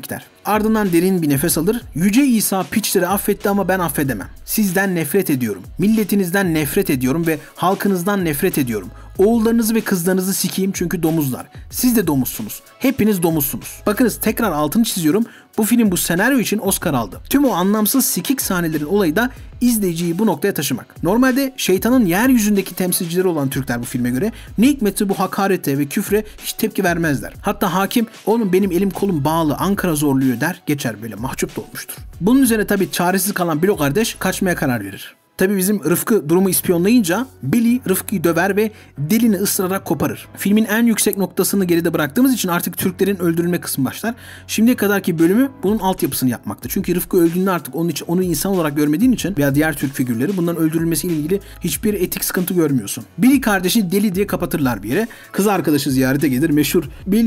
Speaker 1: Ardından derin bir nefes alır. Yüce İsa piçleri affetti ama ben affedemem. Sizden nefret ediyorum. Milletinizden nefret ediyorum ve halkınızdan nefret ediyorum. Oğullarınızı ve kızlarınızı sikeyim çünkü domuzlar. Siz de domuzsunuz. Hepiniz domuzsunuz. Bakınız tekrar altını çiziyorum. Bu film bu senaryo için Oscar aldı. Tüm o anlamsız sikik sahnelerin olayı da izleyiciyi bu noktaya taşımak. Normalde şeytanın yeryüzündeki temsilcileri olan Türkler bu filme göre ne hikmetse bu hakarete ve küfre hiç tepki vermezler. Hatta hakim oğlum benim elim kolum bağlı Ankara zorluyor der geçer böyle mahcup da olmuştur. Bunun üzerine tabii çaresiz kalan Bilo kardeş kaçmaya karar verir. Tabii bizim Rıfkı durumu ispiyonlayınca Billy Rıfkı'yı döver ve dilini ısırarak koparır. Filmin en yüksek noktasını geride bıraktığımız için artık Türklerin öldürülme kısmı başlar. Şimdiye kadarki bölümü bunun altyapısını yapmakta. Çünkü Rıfkı öldüğünde artık onu insan olarak görmediğin için veya diğer Türk figürleri bunların öldürülmesiyle ilgili hiçbir etik sıkıntı görmüyorsun. Billy kardeşi deli diye kapatırlar bir yere. Kız arkadaşı ziyarete gelir. Meşhur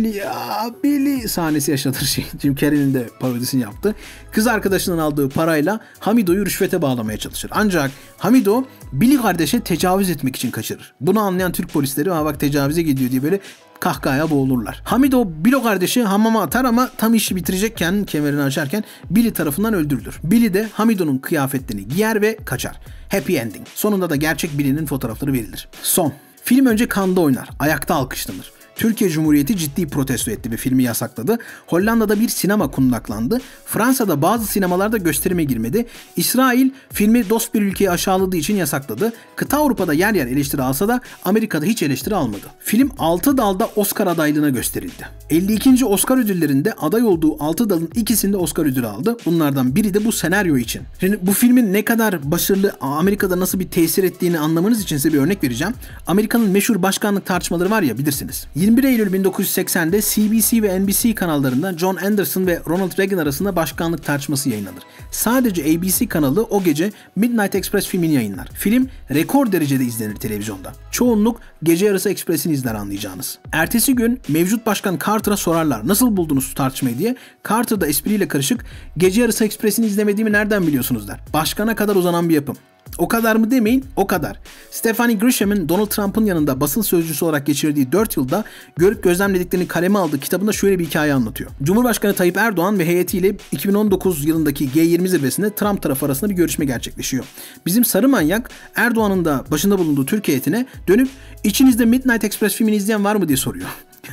Speaker 1: Billy sahnesi yaşatır Jim Carrey'nin de parodisini yaptı. Kız arkadaşından aldığı parayla Hamido'yu rüşvete bağlamaya çalışır. Ancak Hamido Billy kardeşe tecavüz etmek için kaçırır. Bunu anlayan Türk polisleri bak tecavüze gidiyor diye böyle kahkahaya boğulurlar. Hamido Bilo kardeşi hamama atar ama tam işi bitirecekken kemerini açarken Billy tarafından öldürülür. Billy de Hamido'nun kıyafetlerini giyer ve kaçar. Happy ending. Sonunda da gerçek Billy'nin fotoğrafları verilir. Son. Film önce Cannes'da oynar. Ayakta alkışlanır. Türkiye Cumhuriyeti ciddi protesto etti ve filmi yasakladı. Hollanda'da bir sinema kundaklandı. Fransa'da bazı sinemalarda gösterime girmedi. İsrail filmi dost bir ülkeyi aşağıladığı için yasakladı. Kıta Avrupa'da yer yer eleştiri alsa da Amerika'da hiç eleştiri almadı. Film 6 dalda Oscar adaylığına gösterildi. 52. Oscar ödüllerinde aday olduğu 6 dalın ikisinde Oscar ödülü aldı. Bunlardan biri de bu senaryo için. Şimdi bu filmin ne kadar başarılı, Amerika'da nasıl bir tesir ettiğini anlamanız için size bir örnek vereceğim. Amerika'nın meşhur başkanlık tartışmaları var ya, bilirsiniz. 21 Eylül 1980'de CBC ve NBC kanallarında John Anderson ve Ronald Reagan arasında başkanlık tartışması yayınlanır. Sadece ABC kanalı o gece Midnight Express filmini yayınlar. Film rekor derecede izlenir televizyonda. Çoğunluk Gece Yarısı Express'ini izler anlayacağınız. Ertesi gün mevcut başkan Carter'a sorarlar nasıl buldunuz tartışmayı diye. Carter da espriyle karışık Gece Yarısı Express'ini izlemediğimi nereden biliyorsunuz der. Başkana kadar uzanan bir yapım. O kadar mı demeyin, o kadar. Stephanie Grisham'ın Donald Trump'ın yanında basın sözcüsü olarak geçirdiği 4 yılda görüp gözlemlediklerini kaleme aldığı kitabında şöyle bir hikaye anlatıyor. Cumhurbaşkanı Tayyip Erdoğan ve heyetiyle 2019 yılındaki G20 zirvesinde Trump tarafı arasında bir görüşme gerçekleşiyor. Bizim sarı manyak Erdoğan'ın da başında bulunduğu Türk heyetine dönüp içinizde Midnight Express filmini izleyen var mı diye soruyor.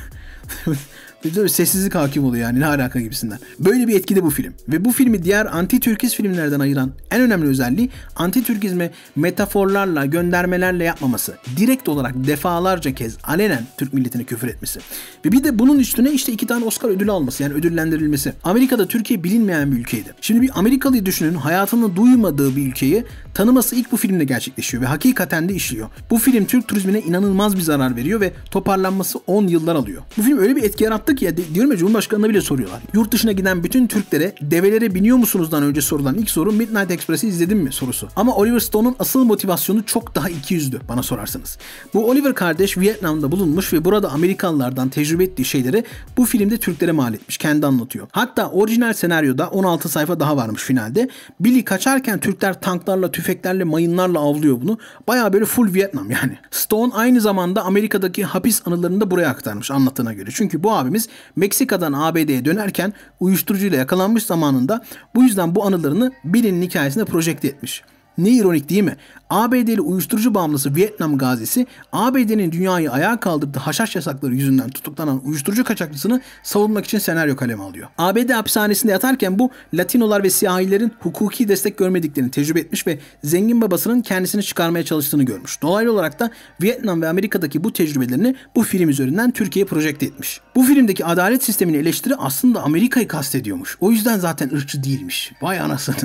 Speaker 1: Sessizlik hakim oluyor yani, ne alaka gibisinden. Böyle bir etkide bu film. Ve bu filmi diğer anti-Türkist filmlerden ayıran en önemli özelliği anti-Türkizmi metaforlarla, göndermelerle yapmaması. Direkt olarak defalarca kez alenen Türk milletine küfür etmesi. Ve bir de bunun üstüne işte 2 tane Oscar ödülü alması, yani ödüllendirilmesi. Amerika'da Türkiye bilinmeyen bir ülkeydi. Şimdi bir Amerikalıyı düşünün, hayatında duymadığı bir ülkeyi tanıması ilk bu filmle gerçekleşiyor ve hakikaten de işliyor. Bu film Türk turizmine inanılmaz bir zarar veriyor ve toparlanması 10 yıllar alıyor. Bu film öyle bir etki yarattı ki ya, diyorum ya, Cumhurbaşkanı'na bile soruyorlar. Yurt dışına giden bütün Türklere develere biniyor musunuzdan önce sorulan ilk soru Midnight Express'i izledin mi sorusu. Ama Oliver Stone'un asıl motivasyonu çok daha ikiyüzlü bana sorarsanız. Bu Oliver kardeş Vietnam'da bulunmuş ve burada Amerikalılardan tecrübe ettiği şeyleri bu filmde Türklere mal etmiş. Kendi anlatıyor. Hatta orijinal senaryoda 16 sayfa daha varmış finalde. Billy kaçarken Türkler tanklarla, tüfeklerle, mayınlarla avlıyor bunu. Bayağı böyle full Vietnam yani. Stone aynı zamanda Amerika'daki hapis anılarını da buraya aktarmış anlattığına göre. Çünkü bu abimiz Meksika'dan ABD'ye dönerken uyuşturucuyla yakalanmış zamanında, bu yüzden bu anılarını Billy'nin hikayesine projekte etmiş. Ne ironik değil mi? ABD'li uyuşturucu bağımlısı Vietnam gazisi, ABD'nin dünyayı ayağa kaldırdığı haşhaş yasakları yüzünden tutuklanan uyuşturucu kaçakçısını savunmak için senaryo kaleme alıyor. ABD hapishanesinde yatarken bu Latinolar ve siyahilerin hukuki destek görmediklerini tecrübe etmiş ve zengin babasının kendisini çıkarmaya çalıştığını görmüş. Dolaylı olarak da Vietnam ve Amerika'daki bu tecrübelerini bu film üzerinden Türkiye'ye projekte etmiş. Bu filmdeki adalet sistemini eleştiri aslında Amerika'yı kastediyormuş. O yüzden zaten ırkçı değilmiş. Vay anasını.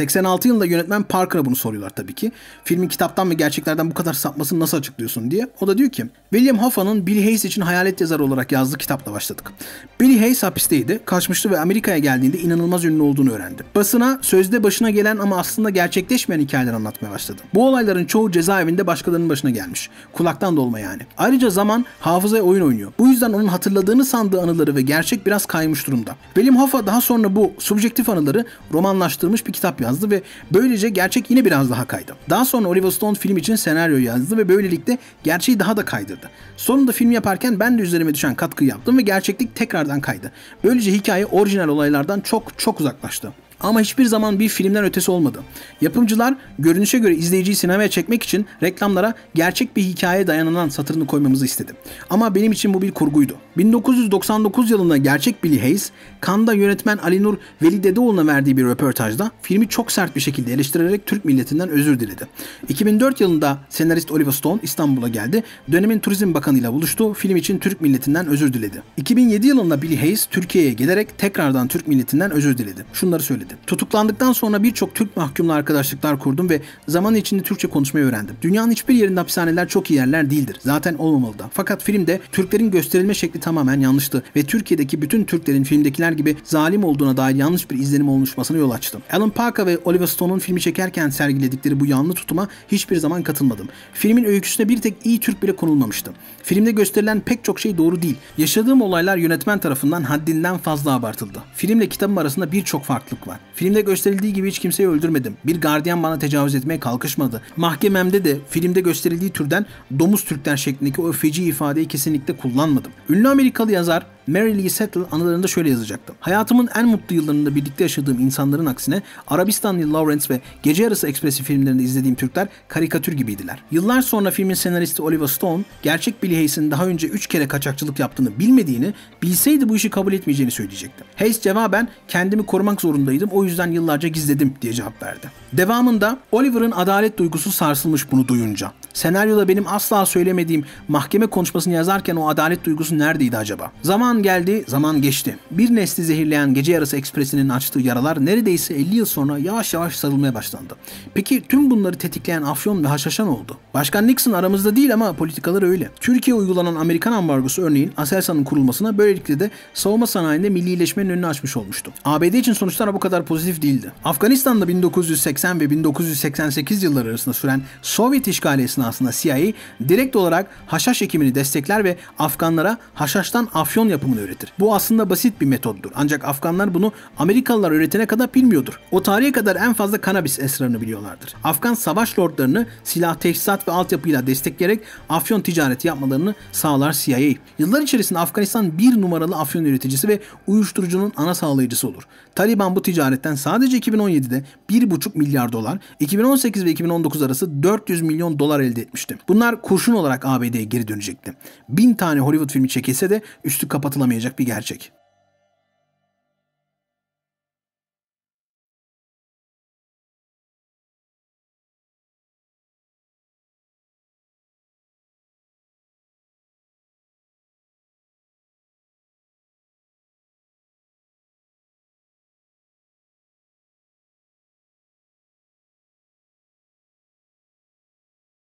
Speaker 1: 86 yılında yönetmen Parker'a bunu soruyorlar tabii ki. Filmin kitaptan ve gerçeklerden bu kadar sapmasını nasıl açıklıyorsun diye. O da diyor ki, William Hoffa'nın Billy Hayes için hayalet yazarı olarak yazdığı kitapla başladık. Billy Hayes hapisteydi, kaçmıştı ve Amerika'ya geldiğinde inanılmaz ünlü olduğunu öğrendi. Basına sözde başına gelen ama aslında gerçekleşmeyen hikayeler anlatmaya başladı. Bu olayların çoğu cezaevinde başkalarının başına gelmiş. Kulaktan dolma yani. Ayrıca zaman hafızaya oyun oynuyor. Bu yüzden onun hatırladığını sandığı anıları ve gerçek biraz kaymış durumda. William Hoffa daha sonra bu subjektif anıları romanlaştırmış bir kitap kitap yazdı ve böylece gerçek yine biraz daha kaydı. Daha sonra Oliver Stone film için senaryo yazdı ve böylelikle gerçeği daha da kaydırdı. Sonunda film yaparken ben de üzerime düşen katkıyı yaptım ve gerçeklik tekrardan kaydı. Böylece hikaye orijinal olaylardan çok uzaklaştı. Ama hiçbir zaman bir filmden ötesi olmadı. Yapımcılar görünüşe göre izleyiciyi sinemaya çekmek için reklamlara gerçek bir hikayeye dayanan satırını koymamızı istedi. Ama benim için bu bir kurguydu. 1999 yılında gerçek Billy Hayes, Cannes'da yönetmen Ali Nur Veli Dedeoğlu'na verdiği bir röportajda filmi çok sert bir şekilde eleştirerek Türk milletinden özür diledi. 2004 yılında senarist Oliver Stone İstanbul'a geldi. Dönemin Turizm Bakanı ile buluştu. Film için Türk milletinden özür diledi. 2007 yılında Billy Hayes Türkiye'ye gelerek tekrardan Türk milletinden özür diledi. Şunları söyledi. Tutuklandıktan sonra birçok Türk mahkumla arkadaşlıklar kurdum ve zaman içinde Türkçe konuşmayı öğrendim. Dünyanın hiçbir yerinde hapishaneler çok iyi yerler değildir. Zaten olmamalı da. Fakat filmde Türklerin gösterilme şekli tamamen yanlıştı ve Türkiye'deki bütün Türklerin filmdekiler gibi zalim olduğuna dair yanlış bir izlenim oluşmasına yol açtı. Alan Parker ve Oliver Stone'un filmi çekerken sergiledikleri bu yanlı tutuma hiçbir zaman katılmadım. Filmin öyküsüne bir tek iyi Türk bile konulmamıştı. Filmde gösterilen pek çok şey doğru değil. Yaşadığım olaylar yönetmen tarafından haddinden fazla abartıldı. Filmle kitabım arasında birçok farklılık var. Filmde gösterildiği gibi hiç kimseyi öldürmedim. Bir gardiyan bana tecavüz etmeye kalkışmadı. Mahkememde de filmde gösterildiği türden domuz Türkler şeklindeki o feci ifadeyi kesinlikle kullanmadım. Ünlü Amerikalı yazar Mary Lee Settle anılarında şöyle yazacaktı. Hayatımın en mutlu yıllarında birlikte yaşadığım insanların aksine Arabistanlı Lawrence ve Gece Yarısı Ekspresi filmlerinde izlediğim Türkler karikatür gibiydiler. Yıllar sonra filmin senaristi Oliver Stone, gerçek Billy Hayes'in daha önce 3 kere kaçakçılık yaptığını bilmediğini, bilseydi bu işi kabul etmeyeceğini söyleyecekti. Hayes cevaben kendimi korumak zorundaydım, o yüzden yıllarca gizledim diye cevap verdi. Devamında Oliver'ın adalet duygusu sarsılmış bunu duyunca. Senaryoda benim asla söylemediğim mahkeme konuşmasını yazarken o adalet duygusu neredeydi acaba? Zaman geldi, zaman geçti. Bir nesli zehirleyen Gece Yarısı Ekspresi'nin açtığı yaralar neredeyse 50 yıl sonra yavaş yavaş sarılmaya başlandı. Peki tüm bunları tetikleyen Afyon ve Haşhaşan oldu. Başkan Nixon aramızda değil ama politikaları öyle. Türkiye'ye uygulanan Amerikan ambargosu örneğin Aselsan'ın kurulmasına, böylelikle de savunma sanayinde millileşmenin önünü açmış olmuştu. ABD için sonuçlar bu kadar pozitif değildi. Afganistan'da 1980 ve 1988 yılları arasında süren Sovyet işgali esnasında CIA direkt olarak haşhaş ekimini destekler ve Afganlara haşhaştan afyon yapımını öğretir. Bu aslında basit bir metoddur. Ancak Afganlar bunu Amerikalılar öğretene kadar bilmiyordur. O tarihe kadar en fazla kanabis esrarını biliyorlardır. Afgan savaş lordlarını silah, teçhizat ve altyapıyla destekleyerek afyon ticareti yapmalarını sağlar CIA. Yıllar içerisinde Afganistan bir numaralı afyon üreticisi ve uyuşturucunun ana sağlayıcısı olur. Taliban bu ticaretten sadece 2017'de 1,5 milyar dolar, 2018 ve 2019 arası 400 milyon dolar elde etmişti. Bunlar kurşun olarak ABD'ye geri dönecekti. 1000 tane Hollywood filmi çekilse de üstü kapatılamayacak bir gerçek.